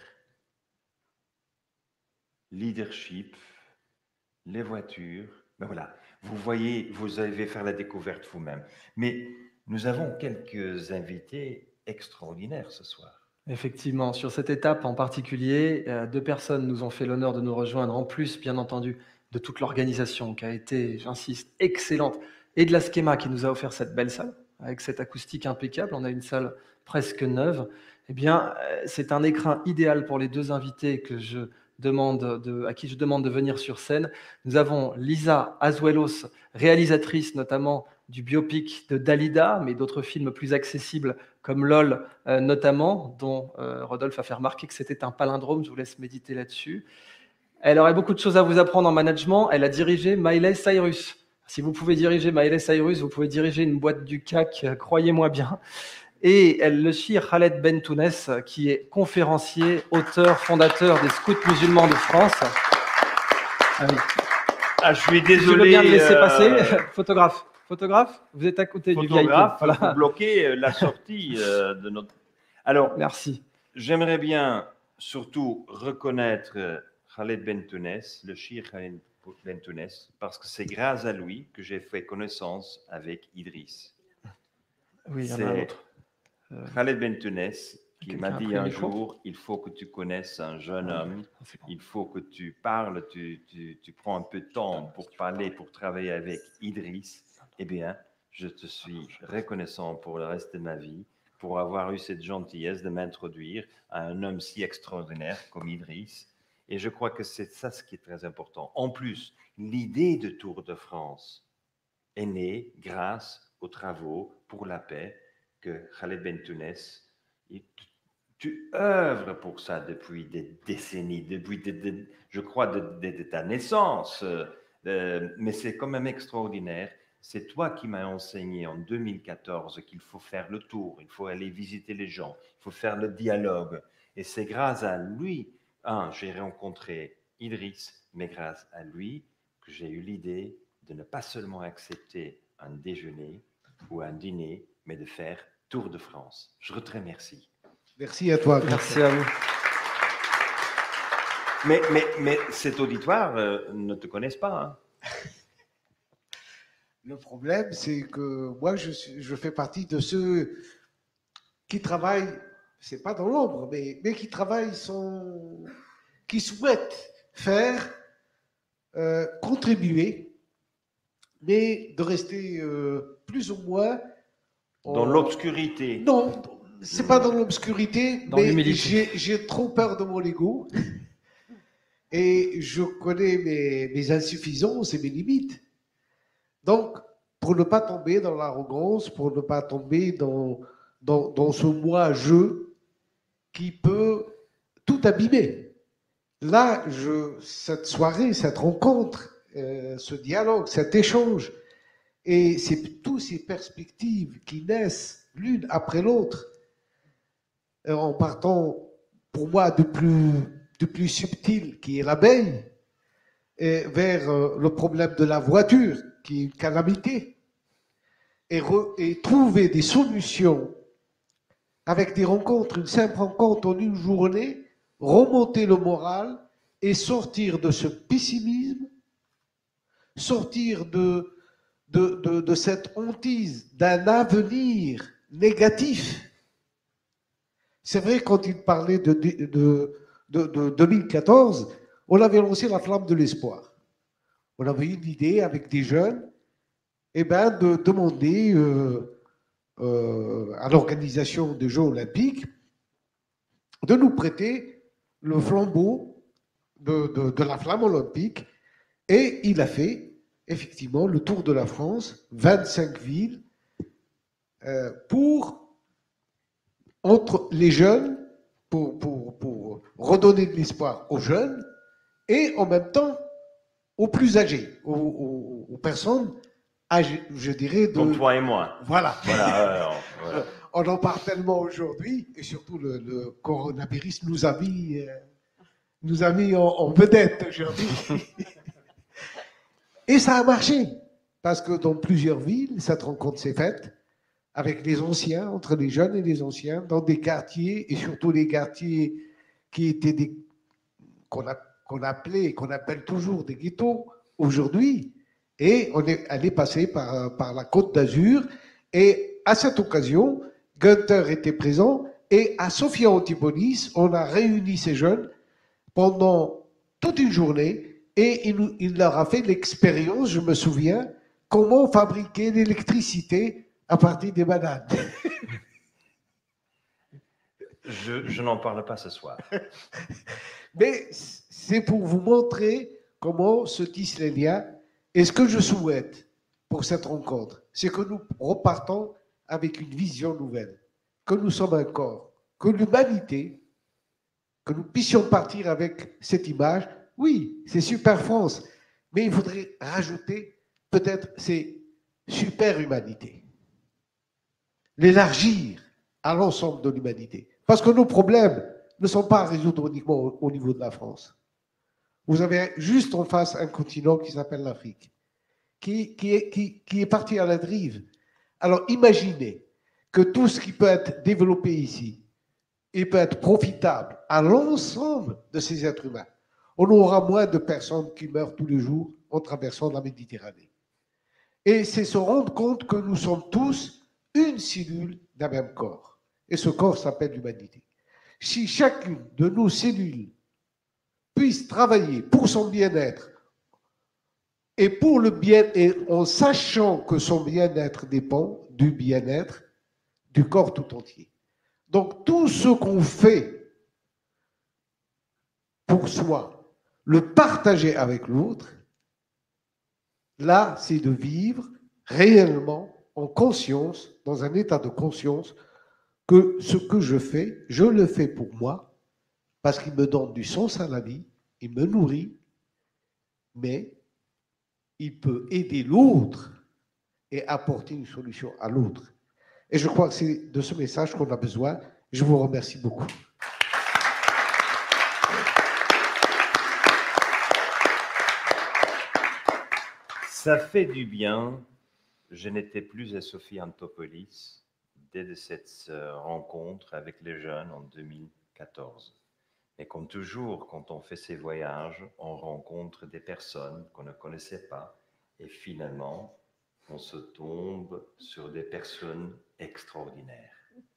leadership, les voitures, ben voilà. Vous voyez, vous allez faire la découverte vous-même. Mais nous avons quelques invités extraordinaires ce soir. Effectivement, sur cette étape en particulier, 2 personnes nous ont fait l'honneur de nous rejoindre, en plus, bien entendu, de toute l'organisation qui a été, j'insiste, excellente, et de la Schema qui nous a offert cette belle salle, avec cette acoustique impeccable. On a une salle presque neuve. Eh bien, c'est un écrin idéal pour les 2 invités à qui je demande de venir sur scène. Nous avons Lisa Azuelos, réalisatrice notamment du biopic de Dalida, mais d'autres films plus accessibles comme LOL notamment, dont Rodolphe a fait remarquer que c'était un palindrome. Je vous laisse méditer là-dessus. Elle aurait beaucoup de choses à vous apprendre en management. Elle a dirigé Miley Cyrus. Si vous pouvez diriger Miley Cyrus, vous pouvez diriger une boîte du CAC, croyez-moi bien. Et le Cheikh Khaled Bentounes, qui est conférencier, auteur, fondateur des Scouts musulmans de France. Ah oui. Ah, je suis désolé. Je veux bien le laisser passer. Photographe. Photographe, vous êtes à côté du VIP. Voilà. Vous bloquez la sortie de notre... Alors, merci. J'aimerais bien surtout reconnaître Khaled Bentounes, le Cheikh Khaled Bentounes, parce que c'est grâce à lui que j'ai fait connaissance avec Idriss. Oui, il y en a un autre. Khaled Bentounes qui m'a dit un jour, il faut que tu connaisses un jeune homme, il faut que tu parles, tu prends un peu de temps pour parler, pour travailler avec Idriss. Eh bien, je te suis reconnaissant pour le reste de ma vie, pour avoir eu cette gentillesse de m'introduire à un homme si extraordinaire comme Idriss. Et je crois que c'est ça ce qui est très important. En plus, l'idée de Tour de France est née grâce aux travaux pour la paix que Khaled Bentounes, tu œuvres pour ça depuis des décennies, depuis, je crois, de ta naissance. Mais c'est quand même extraordinaire. C'est toi qui m'as enseigné en 2014 qu'il faut faire le tour, il faut aller visiter les gens, il faut faire le dialogue. Et c'est grâce à lui, j'ai rencontré Idriss, mais grâce à lui que j'ai eu l'idée de ne pas seulement accepter un déjeuner ou un dîner, mais de faire Tour de France. Je te remercie. Merci à toi. Merci à vous. Mais cet auditoire ne te connaisse pas. Hein. Le problème, c'est que moi, je fais partie de ceux qui travaillent, c'est pas dans l'ombre, mais qui travaillent qui souhaitent faire, contribuer, mais de rester plus ou moins dans l'obscurité. Non, c'est pas dans l'obscurité, mais j'ai trop peur de mon ego et je connais mes insuffisances et mes limites. Donc, pour ne pas tomber dans l'arrogance, pour ne pas tomber dans ce moi-je qui peut tout abîmer. Là, cette soirée, cette rencontre, ce dialogue, cet échange, et c'est toutes ces perspectives qui naissent l'une après l'autre, en partant, pour moi, de plus subtil, qui est l'abeille, vers le problème de la voiture, qui est une calamité, et trouver des solutions avec des rencontres, une simple rencontre en une journée, remonter le moral et sortir de ce pessimisme, sortir de cette hantise d'un avenir négatif. C'est vrai, quand il parlait de 2014, on avait lancé la flamme de l'espoir. On avait eu une idée avec des jeunes, de demander à l'organisation des Jeux Olympiques de nous prêter le flambeau de la flamme olympique. Et il a fait effectivement le tour de la France, 25 villes, entre les jeunes, pour redonner de l'espoir aux jeunes et en même temps aux plus âgés, aux personnes âgées, je dirais. Comme toi et moi. Voilà. Voilà. On en parle tellement aujourd'hui, et surtout le coronavirus nous a mis en vedette aujourd'hui. Et ça a marché, parce que dans plusieurs villes, cette rencontre s'est faite avec les anciens, entre les jeunes et les anciens, dans des quartiers, et surtout les quartiers qui étaient qu'on appelle toujours des ghettos aujourd'hui. Et on est allé passer par la Côte d'Azur. Et à cette occasion, Gunther était présent. Et à Sophia Antipolis, on a réuni ces jeunes pendant toute une journée. Et il leur a fait l'expérience, je me souviens, comment fabriquer l'électricité à partir des bananes. Je n'en parle pas ce soir. Mais c'est pour vous montrer comment se tissent les liens. Et ce que je souhaite pour cette rencontre, c'est que nous repartons avec une vision nouvelle, que nous sommes un corps, que l'humanité, que nous puissions partir avec cette image. Oui, c'est super France, mais il faudrait rajouter peut-être c'est super humanité. L'élargir à l'ensemble de l'humanité. Parce que nos problèmes ne sont pas à résoudre uniquement au niveau de la France. Vous avez juste en face un continent qui s'appelle l'Afrique, qui est parti à la dérive. Alors imaginez que tout ce qui peut être développé ici et peut être profitable à l'ensemble de ces êtres humains, on aura moins de personnes qui meurent tous les jours en traversant la Méditerranée. Et c'est se rendre compte que nous sommes tous une cellule d'un même corps. Et ce corps s'appelle l'humanité. Si chacune de nos cellules puisse travailler pour son bien-être et pour le bien, et en sachant que son bien-être dépend du bien-être du corps tout entier. Donc tout ce qu'on fait pour soi, le partager avec l'autre, là, c'est de vivre réellement en conscience, dans un état de conscience, que ce que je fais, je le fais pour moi, parce qu'il me donne du sens à la vie, il me nourrit, mais il peut aider l'autre et apporter une solution à l'autre. Et je crois que c'est de ce message qu'on a besoin. Je vous remercie beaucoup. Ça fait du bien. Je n'étais plus à Sophie Antopolis dès cette rencontre avec les jeunes en 2014. Et comme toujours, quand on fait ces voyages, on rencontre des personnes qu'on ne connaissait pas. Et finalement, on se tombe sur des personnes extraordinaires.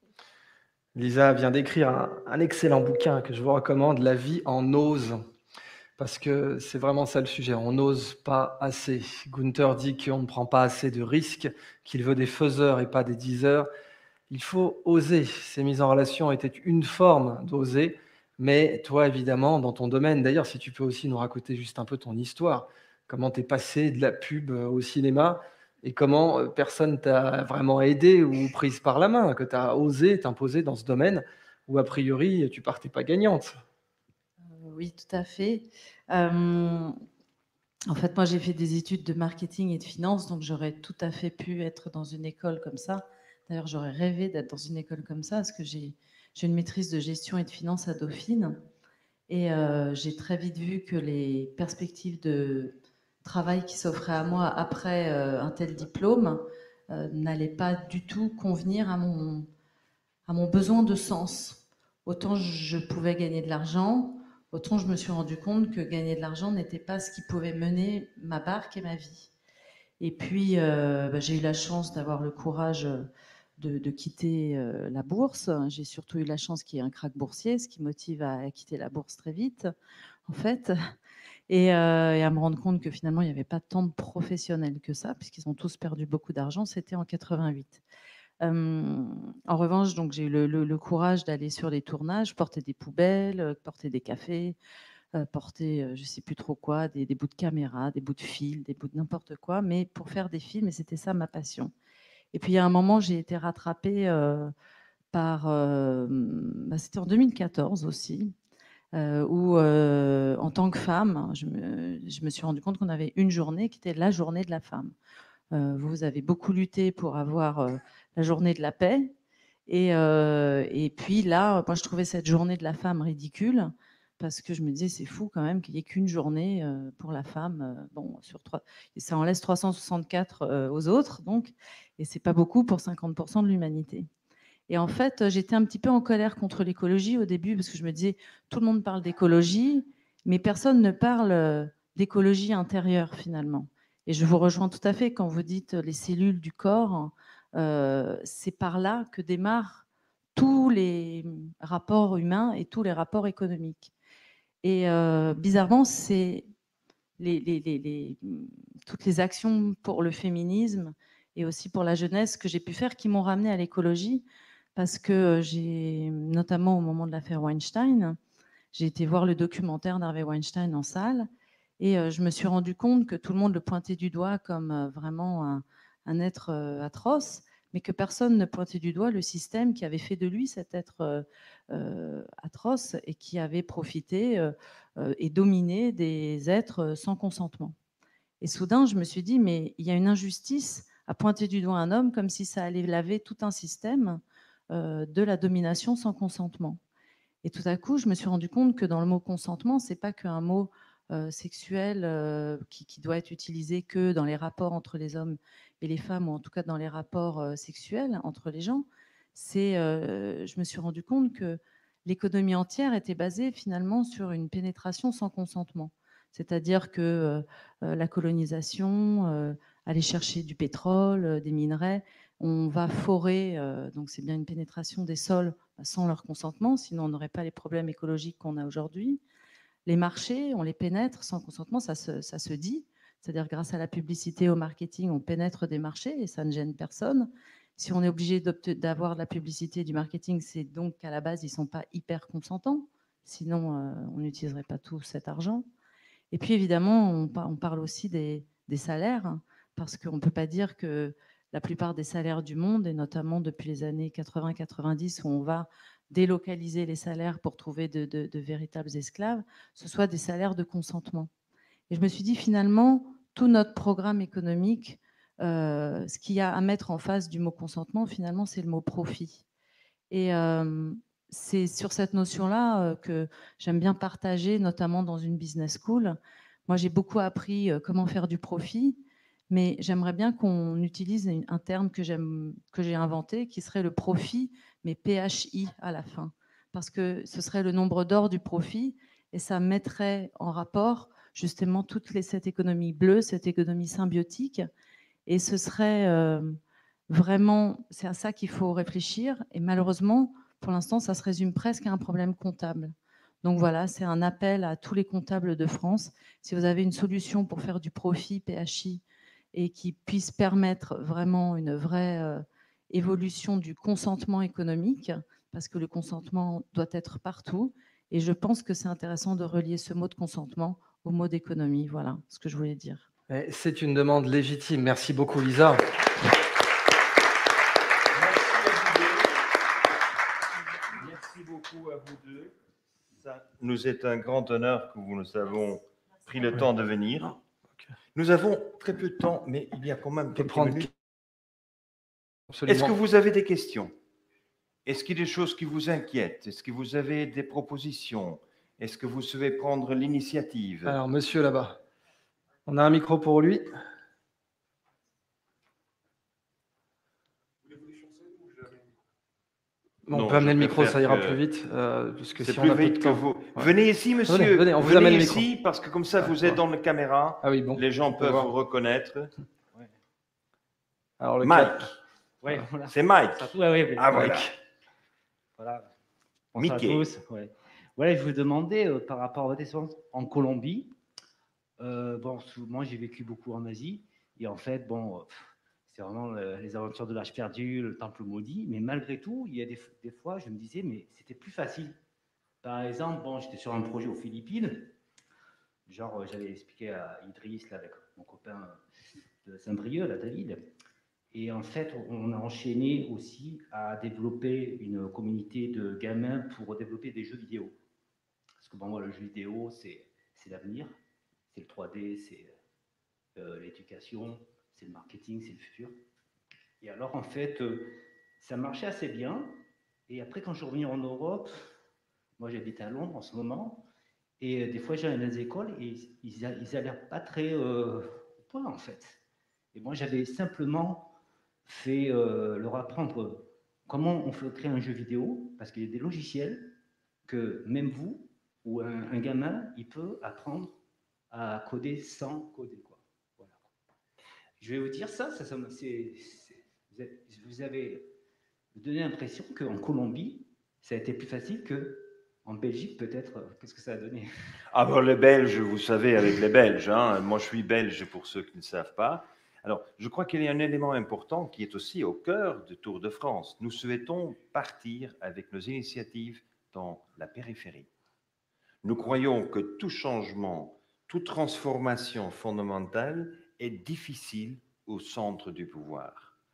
Lisa vient d'écrire un excellent bouquin que je vous recommande, La vie en ose. Parce que c'est vraiment ça le sujet, on n'ose pas assez. Gunther dit qu'on ne prend pas assez de risques, qu'il veut des faiseurs et pas des diseurs. Il faut oser. Ces mises en relation étaient une forme d'oser, mais toi, évidemment, dans ton domaine, d'ailleurs, si tu peux aussi nous raconter juste un peu ton histoire, comment tu es passé de la pub au cinéma et comment personne t'a vraiment aidé ou prise par la main, que tu as osé t'imposer dans ce domaine où, a priori, tu partais pas gagnante. Oui, tout à fait. En fait, moi, j'ai fait des études de marketing et de finance, donc j'aurais tout à fait pu être dans une école comme ça. D'ailleurs, j'aurais rêvé d'être dans une école comme ça, parce que j'ai une maîtrise de gestion et de finance à Dauphine. Et j'ai très vite vu que les perspectives de travail qui s'offraient à moi après un tel diplôme n'allaient pas du tout convenir à mon besoin de sens. Autant je pouvais gagner de l'argent, autant je me suis rendu compte que gagner de l'argent n'était pas ce qui pouvait mener ma barque et ma vie. Et puis, j'ai eu la chance d'avoir le courage de quitter la bourse. J'ai surtout eu la chance qu'il y ait un krach boursier, ce qui motive à quitter la bourse très vite, en fait, et à me rendre compte que finalement, il n'y avait pas tant de professionnels que ça, puisqu'ils ont tous perdu beaucoup d'argent. C'était en 88. En revanche, donc, j'ai eu le courage d'aller sur les tournages, porter des poubelles, porter des cafés, porter je ne sais plus trop quoi, des bouts de caméra, des bouts de fil, des bouts de n'importe quoi, mais pour faire des films, et c'était ça ma passion. Et puis, il y a un moment, j'ai été rattrapée par... c'était en 2014 aussi, où, en tant que femme, je me suis rendu compte qu'on avait une journée qui était la journée de la femme. Vous avez beaucoup lutté pour avoir la journée de la paix. Et puis là, moi, je trouvais cette journée de la femme ridicule, parce que je me disais, c'est fou quand même qu'il n'y ait qu'une journée pour la femme. Bon, sur 3, ça en laisse 364 aux autres, donc, et c'est pas beaucoup pour 50% de l'humanité. Et en fait, j'étais un petit peu en colère contre l'écologie au début, parce que je me disais, tout le monde parle d'écologie, mais personne ne parle d'écologie intérieure finalement. Et je vous rejoins tout à fait quand vous dites les cellules du corps, c'est par là que démarrent tous les rapports humains et tous les rapports économiques. Et bizarrement, c'est toutes les actions pour le féminisme et aussi pour la jeunesse que j'ai pu faire qui m'ont ramené à l'écologie, parce que j'ai, notamment au moment de l'affaire Weinstein, j'ai été voir le documentaire d'Harvey Weinstein en salle, et je me suis rendu compte que tout le monde le pointait du doigt comme vraiment un être atroce, mais que personne ne pointait du doigt le système qui avait fait de lui cet être atroce et qui avait profité et dominé des êtres sans consentement. Et soudain, je me suis dit, mais il y a une injustice à pointer du doigt un homme comme si ça allait laver tout un système de la domination sans consentement. Et tout à coup, je me suis rendu compte que dans le mot consentement, c'est pas qu'un mot sexuel qui doit être utilisé que dans les rapports entre les hommes et les femmes, ou en tout cas dans les rapports sexuels entre les gens. Je me suis rendu compte que l'économie entière était basée finalement sur une pénétration sans consentement. C'est-à-dire que la colonisation, aller chercher du pétrole, des minerais, on va forer, donc c'est bien une pénétration des sols sans leur consentement, sinon on n'aurait pas les problèmes écologiques qu'on a aujourd'hui. Les marchés, on les pénètre sans consentement, ça se dit. C'est-à-dire grâce à la publicité, au marketing, on pénètre des marchés et ça ne gêne personne. Si on est obligé d'avoir de la publicité et du marketing, c'est donc qu'à la base, ils ne sont pas hyper consentants. Sinon, on n'utiliserait pas tout cet argent. Et puis évidemment, on parle aussi des salaires, parce qu'on ne peut pas dire que la plupart des salaires du monde, et notamment depuis les années 80-90, où on va délocaliser les salaires pour trouver de véritables esclaves, ce soit des salaires de consentement. Et je me suis dit, finalement, tout notre programme économique, ce qu'il y a à mettre en face du mot consentement, finalement, c'est le mot profit. Et c'est sur cette notion-là que j'aime bien partager, notamment dans une business school. Moi, j'ai beaucoup appris comment faire du profit, mais j'aimerais bien qu'on utilise un terme que j'ai inventé, qui serait le profit, mais PHI à la fin. Parce que ce serait le nombre d'or du profit, et ça mettrait en rapport justement cette économie bleue, cette économie symbiotique. Et ce serait vraiment, c'est à ça qu'il faut réfléchir. Et malheureusement, pour l'instant, ça se résume presque à un problème comptable. Donc voilà, c'est un appel à tous les comptables de France. Si vous avez une solution pour faire du profit PHI et qui puisse permettre vraiment une vraie évolution du consentement économique, parce que le consentement doit être partout. Et je pense que c'est intéressant de relier ce mot de consentement au mot d'économie. Voilà ce que je voulais dire. C'est une demande légitime. Merci beaucoup, Lisa. Merci beaucoup à vous deux. Ça nous est un grand honneur que vous nous avons pris le temps de venir. Nous avons très peu de temps, mais il y a quand même quelques minutes. Est-ce que vous avez des questions? Est-ce qu'il y a des choses qui vous inquiètent? Est-ce que vous avez des propositions? Est-ce que vous savez prendre l'initiative? Alors, monsieur là-bas, on a un micro pour lui. On peut amener le micro, ça ira plus vite. Puisque si on a plus de temps. Ouais. Venez ici, monsieur. Venez, on vous amène le micro. Ici, parce que comme ça, vous êtes dans la caméra. Ah oui, bon. Les gens peuvent vous reconnaître. Ouais. Alors, le Mike. Ouais, voilà. C'est Mike. Ouais, ah, voilà. Voilà. Bonsoir Mickey. à tous. Ouais. Voilà, je vous demandais par rapport à votre expérience en Colombie. Moi, j'ai vécu beaucoup en Asie. Et en fait, c'est vraiment les aventures de l'âge perdu, le temple maudit. Mais malgré tout, il y a des fois, je me disais, mais c'était plus facile. Par exemple, j'étais sur un projet aux Philippines. Genre, j'avais expliqué à Idriss, là, avec mon copain de Saint-Brieuc, là, David. Et en fait, on a enchaîné aussi à développer une communauté de gamins pour développer des jeux vidéo. Parce que le jeu vidéo, c'est l'avenir. C'est le 3D, c'est l'éducation, c'est le marketing, c'est le futur. Et alors, en fait, ça marchait assez bien. Et après, quand je revenais en Europe, moi, j'habite à Londres en ce moment, et des fois, j'allais dans les écoles et ils n'allaient pas très au point, en fait. Et moi, j'avais simplement fait leur apprendre comment on fait créer un jeu vidéo, parce qu'il y a des logiciels que même vous ou un gamin, il peut apprendre à coder sans coder, quoi. Voilà. Je vais vous dire vous avez donné l'impression qu'en Colombie, ça a été plus facile qu'en Belgique, peut-être. Qu'est-ce que ça a donné? Ah ben, les Belges, vous savez, avec les Belges, hein, moi je suis belge pour ceux qui ne savent pas. Alors, je crois qu'il y a un élément important qui est aussi au cœur du Tour de France. Nous souhaitons partir avec nos initiatives dans la périphérie. Nous croyons que tout changement, toute transformation fondamentale est difficile au centre du pouvoir.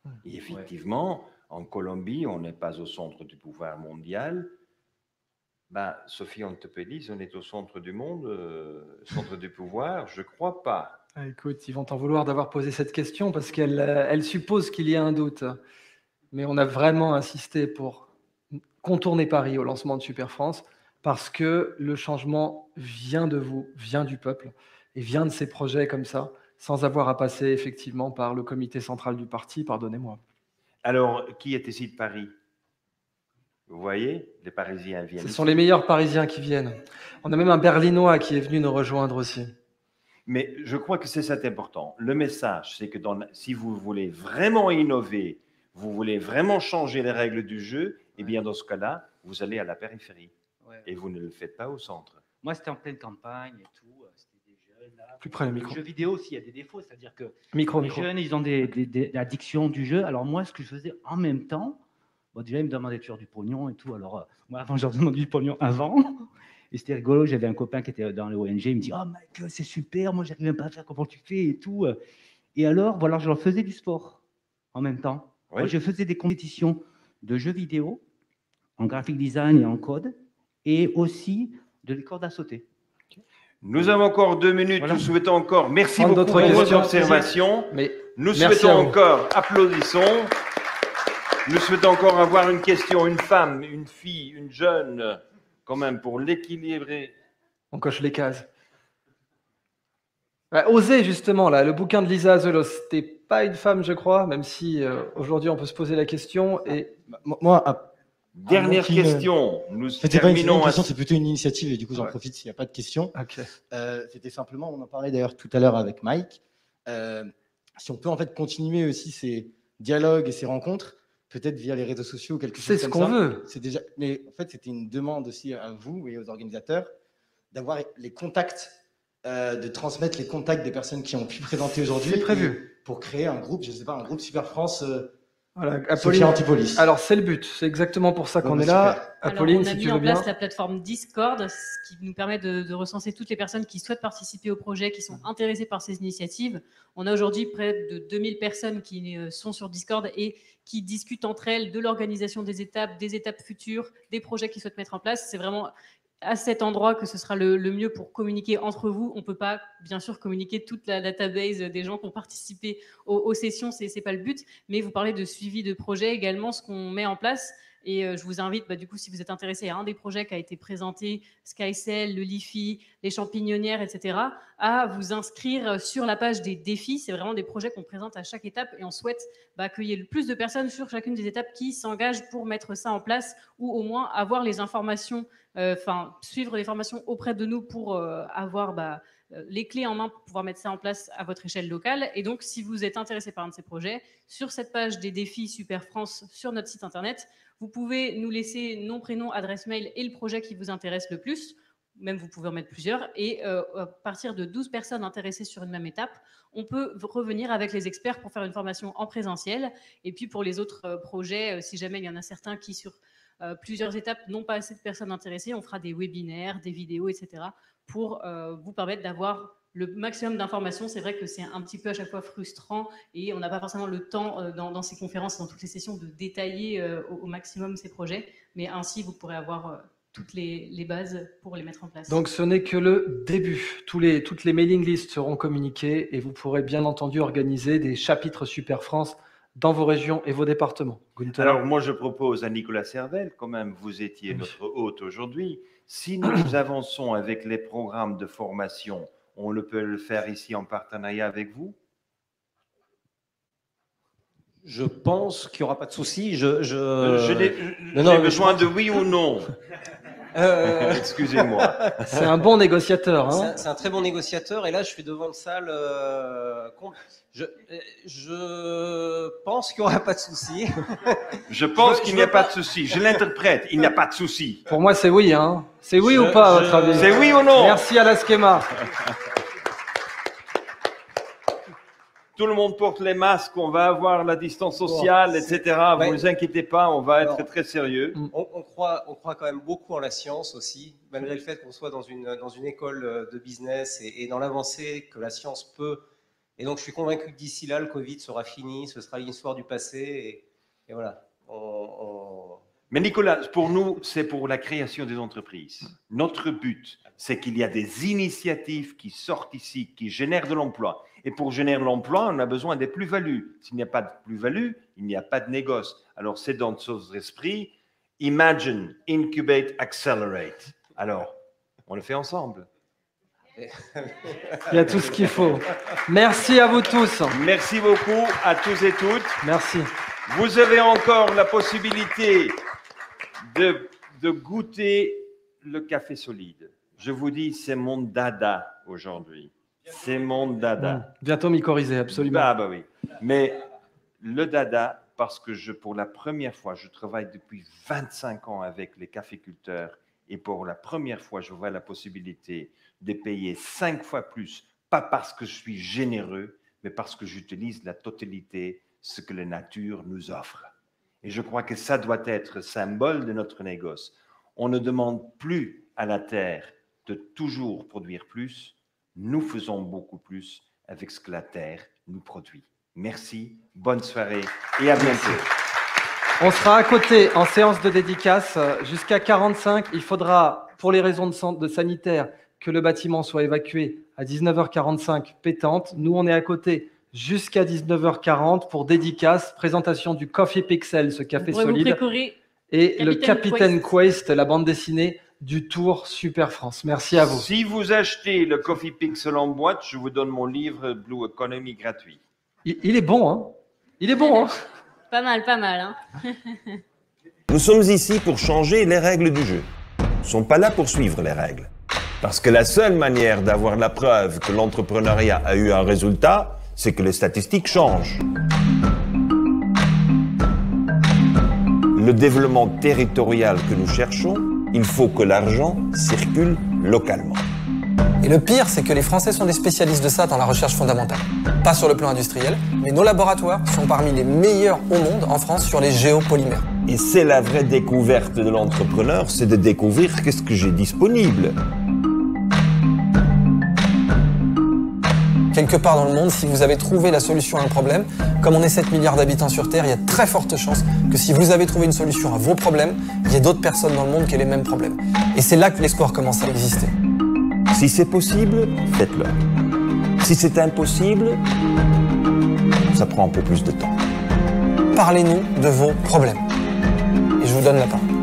Et effectivement, en Colombie, on n'est pas au centre du pouvoir mondial. Ben, Sophie Antepélis, on est au centre du monde, centre du pouvoir, je ne crois pas. Ah, écoute, ils vont t'en vouloir d'avoir posé cette question parce qu'elle suppose qu'il y a un doute. Mais on a vraiment insisté pour contourner Paris au lancement de Super France parce que le changement vient de vous, vient du peuple et vient de ces projets comme ça, sans avoir à passer effectivement par le comité central du parti, pardonnez-moi. Alors, qui est ici de Paris? Vous voyez, les Parisiens viennent. Ce sont les meilleurs Parisiens qui viennent. On a même un Berlinois qui est venu nous rejoindre aussi. Mais je crois que c'est ça important. Le message, c'est que si vous voulez vraiment innover, vous voulez vraiment changer les règles du jeu, eh bien dans ce cas-là, vous allez à la périphérie. Et vous ne le faites pas au centre. Moi, c'était en pleine campagne et tout. C'était des jeunes. Là. Plus près le micro. Le jeu vidéo aussi, il y a des défauts. C'est-à-dire que les jeunes, ils ont des addictions du jeu. Alors moi, ce que je faisais en même temps, bon, déjà, ils me demandaient toujours du pognon et tout. Alors, moi, avant, je leur demandais du pognon avant. Et c'était rigolo. J'avais un copain qui était dans l'ONG. Il me dit « Oh, mec, c'est super. Moi, j'arrive même pas à faire comment tu fais et tout. » Et alors, voilà, je leur faisais du sport en même temps. Oui. Moi, je faisais des compétitions de jeux vidéo en graphic design et en code. Et aussi de les cordes à sauter. Nous avons encore 2 minutes. Voilà. Nous souhaitons encore, merci beaucoup pour vos observations. Nous souhaitons encore, applaudissons. Nous souhaitons encore avoir une question, une femme, une fille, une jeune, quand même, pour l'équilibrer. On coche les cases. Osez, justement, là, le bouquin de Lisa Azelos, c'était pas une femme, je crois, même si aujourd'hui on peut se poser la question. Et moi, dernière question. Nous c'était pas une question, c'est plutôt une initiative et du coup j'en profite s'il n'y a pas de questions. Okay. C'était simplement, on en parlait d'ailleurs tout à l'heure avec Mike. Si on peut en fait continuer aussi ces dialogues et ces rencontres, peut-être via les réseaux sociaux ou quelque chose comme ça. C'est ce qu'on veut. C'est déjà. Mais en fait, c'était une demande aussi à vous et aux organisateurs d'avoir les contacts, de transmettre les contacts des personnes qui ont pu présenter aujourd'hui. C'est prévu. Pour créer un groupe, je sais pas, un groupe Super France. Voilà, Apolline. Alors c'est le but, c'est exactement pour ça qu'on est là. Apolline, si tu veux bien. On a mis en place la plateforme Discord, ce qui nous permet de recenser toutes les personnes qui souhaitent participer au projet, qui sont intéressées par ces initiatives. On a aujourd'hui près de 2000 personnes qui sont sur Discord et qui discutent entre elles de l'organisation des étapes futures, des projets qu'ils souhaitent mettre en place. C'est vraiment à cet endroit que ce sera le mieux pour communiquer entre vous. On ne peut pas, bien sûr, communiquer toute la database des gens qui ont participé aux sessions, ce n'est pas le but, mais vous parlez de suivi de projet également, ce qu'on met en place. Et je vous invite, du coup, si vous êtes intéressé à un des projets qui a été présenté, SkyCell, le LiFi, les champignonnières, etc., à vous inscrire sur la page des défis. C'est vraiment des projets qu'on présente à chaque étape et on souhaite qu'il y ait le plus de personnes sur chacune des étapes qui s'engagent pour mettre ça en place ou au moins avoir les informations, suivre les formations auprès de nous pour avoir les clés en main pour pouvoir mettre ça en place à votre échelle locale. Et donc, si vous êtes intéressé par un de ces projets, sur cette page des défis Super France sur notre site internet, vous pouvez nous laisser nom, prénom, adresse mail et le projet qui vous intéresse le plus. Même vous pouvez en mettre plusieurs. Et à partir de 12 personnes intéressées sur une même étape, on peut revenir avec les experts pour faire une formation en présentiel. Et puis pour les autres projets, si jamais il y en a certains qui sur plusieurs étapes n'ont pas assez de personnes intéressées, on fera des webinaires, des vidéos, etc. pour vous permettre d'avoir le maximum d'informations. C'est vrai que c'est un petit peu à chaque fois frustrant et on n'a pas forcément le temps dans ces conférences, dans toutes les sessions, de détailler au maximum ces projets. Mais ainsi, vous pourrez avoir toutes les bases pour les mettre en place. Donc ce n'est que le début. Toutes les mailing lists seront communiquées et vous pourrez bien entendu organiser des chapitres Super France dans vos régions et vos départements. Gunther. Alors moi je propose à Nicolas Servel, quand même vous étiez notre hôte aujourd'hui, si nous avançons avec les programmes de formation, on peut le faire ici en partenariat avec vous? Je pense qu'il n'y aura pas de souci. J'ai besoin de oui ou non. Excusez-moi. C'est un bon négociateur. Hein, c'est un très bon négociateur. Et là, je suis devant une salle. Je pense qu'il n'y aura pas de souci. Je pense qu'il n'y a pas de souci. Je l'interprète. Il n'y a pas de souci. Pour moi, c'est oui. Hein. C'est oui ou pas, à votre avis? C'est oui ou non? Merci à la Schema. Tout le monde porte les masques, on va avoir la distance sociale, etc. Vous ne vous inquiétez pas, on va être très sérieux. On croit quand même beaucoup en la science aussi, malgré le fait qu'on soit dans une école de business et dans l'avancée que la science peut Et donc, je suis convaincu que d'ici là, le Covid sera fini, ce sera une histoire du passé. Et voilà. Mais Nicolas, pour nous, c'est pour la création des entreprises. Notre but, c'est qu'il y a des initiatives qui sortent ici, qui génèrent de l'emploi. Et pour générer l'emploi, on a besoin des plus-values. S'il n'y a pas de plus-value, il n'y a pas de négoce. Alors, c'est dans ce esprit, imagine, incubate, accelerate. Alors, on le fait ensemble. Il y a tout ce qu'il faut. Merci à vous tous. Merci beaucoup à tous et toutes. Merci. Vous avez encore la possibilité de goûter le café solide. Je vous dis, c'est mon dada aujourd'hui. C'est mon dada. Bientôt mycorhizé, absolument. Ah bah oui. Mais le dada, parce que pour la première fois, je travaille depuis 25 ans avec les caféculteurs et pour la première fois, je vois la possibilité de payer 5 fois plus, pas parce que je suis généreux, mais parce que j'utilise la totalité ce que la nature nous offre. Et je crois que ça doit être symbole de notre négoce. On ne demande plus à la terre de toujours produire plus. Nous faisons beaucoup plus avec ce que la terre nous produit. Merci, bonne soirée et à bientôt. On sera à côté en séance de dédicace jusqu'à 45. Il faudra, pour les raisons de sanitaire, que le bâtiment soit évacué à 19h45 pétante. Nous, on est à côté jusqu'à 19h40 pour dédicace, présentation du Coffee Pixel, ce café solide, et le Capitaine Quest, la bande dessinée du Tour Super France. Merci à vous. Si vous achetez le Coffee Pixel en boîte, je vous donne mon livre Blue Economy gratuit. Il est bon, hein? Il est bon, hein? Pas mal, pas mal. Hein. Nous sommes ici pour changer les règles du jeu. Nous ne sommes pas là pour suivre les règles. Parce que la seule manière d'avoir la preuve que l'entrepreneuriat a eu un résultat, c'est que les statistiques changent. Le développement territorial que nous cherchons, il faut que l'argent circule localement. Et le pire, c'est que les Français sont des spécialistes de ça dans la recherche fondamentale. Pas sur le plan industriel, mais nos laboratoires sont parmi les meilleurs au monde en France sur les géopolymères. Et c'est la vraie découverte de l'entrepreneur, c'est de découvrir qu'est-ce que j'ai disponible. Quelque part dans le monde, si vous avez trouvé la solution à un problème, comme on est 7 milliards d'habitants sur Terre, il y a de très fortes chances que si vous avez trouvé une solution à vos problèmes, il y ait d'autres personnes dans le monde qui aient les mêmes problèmes. Et c'est là que l'espoir commence à exister. Si c'est possible, faites-le. Si c'est impossible, ça prend un peu plus de temps. Parlez-nous de vos problèmes. Et je vous donne la parole.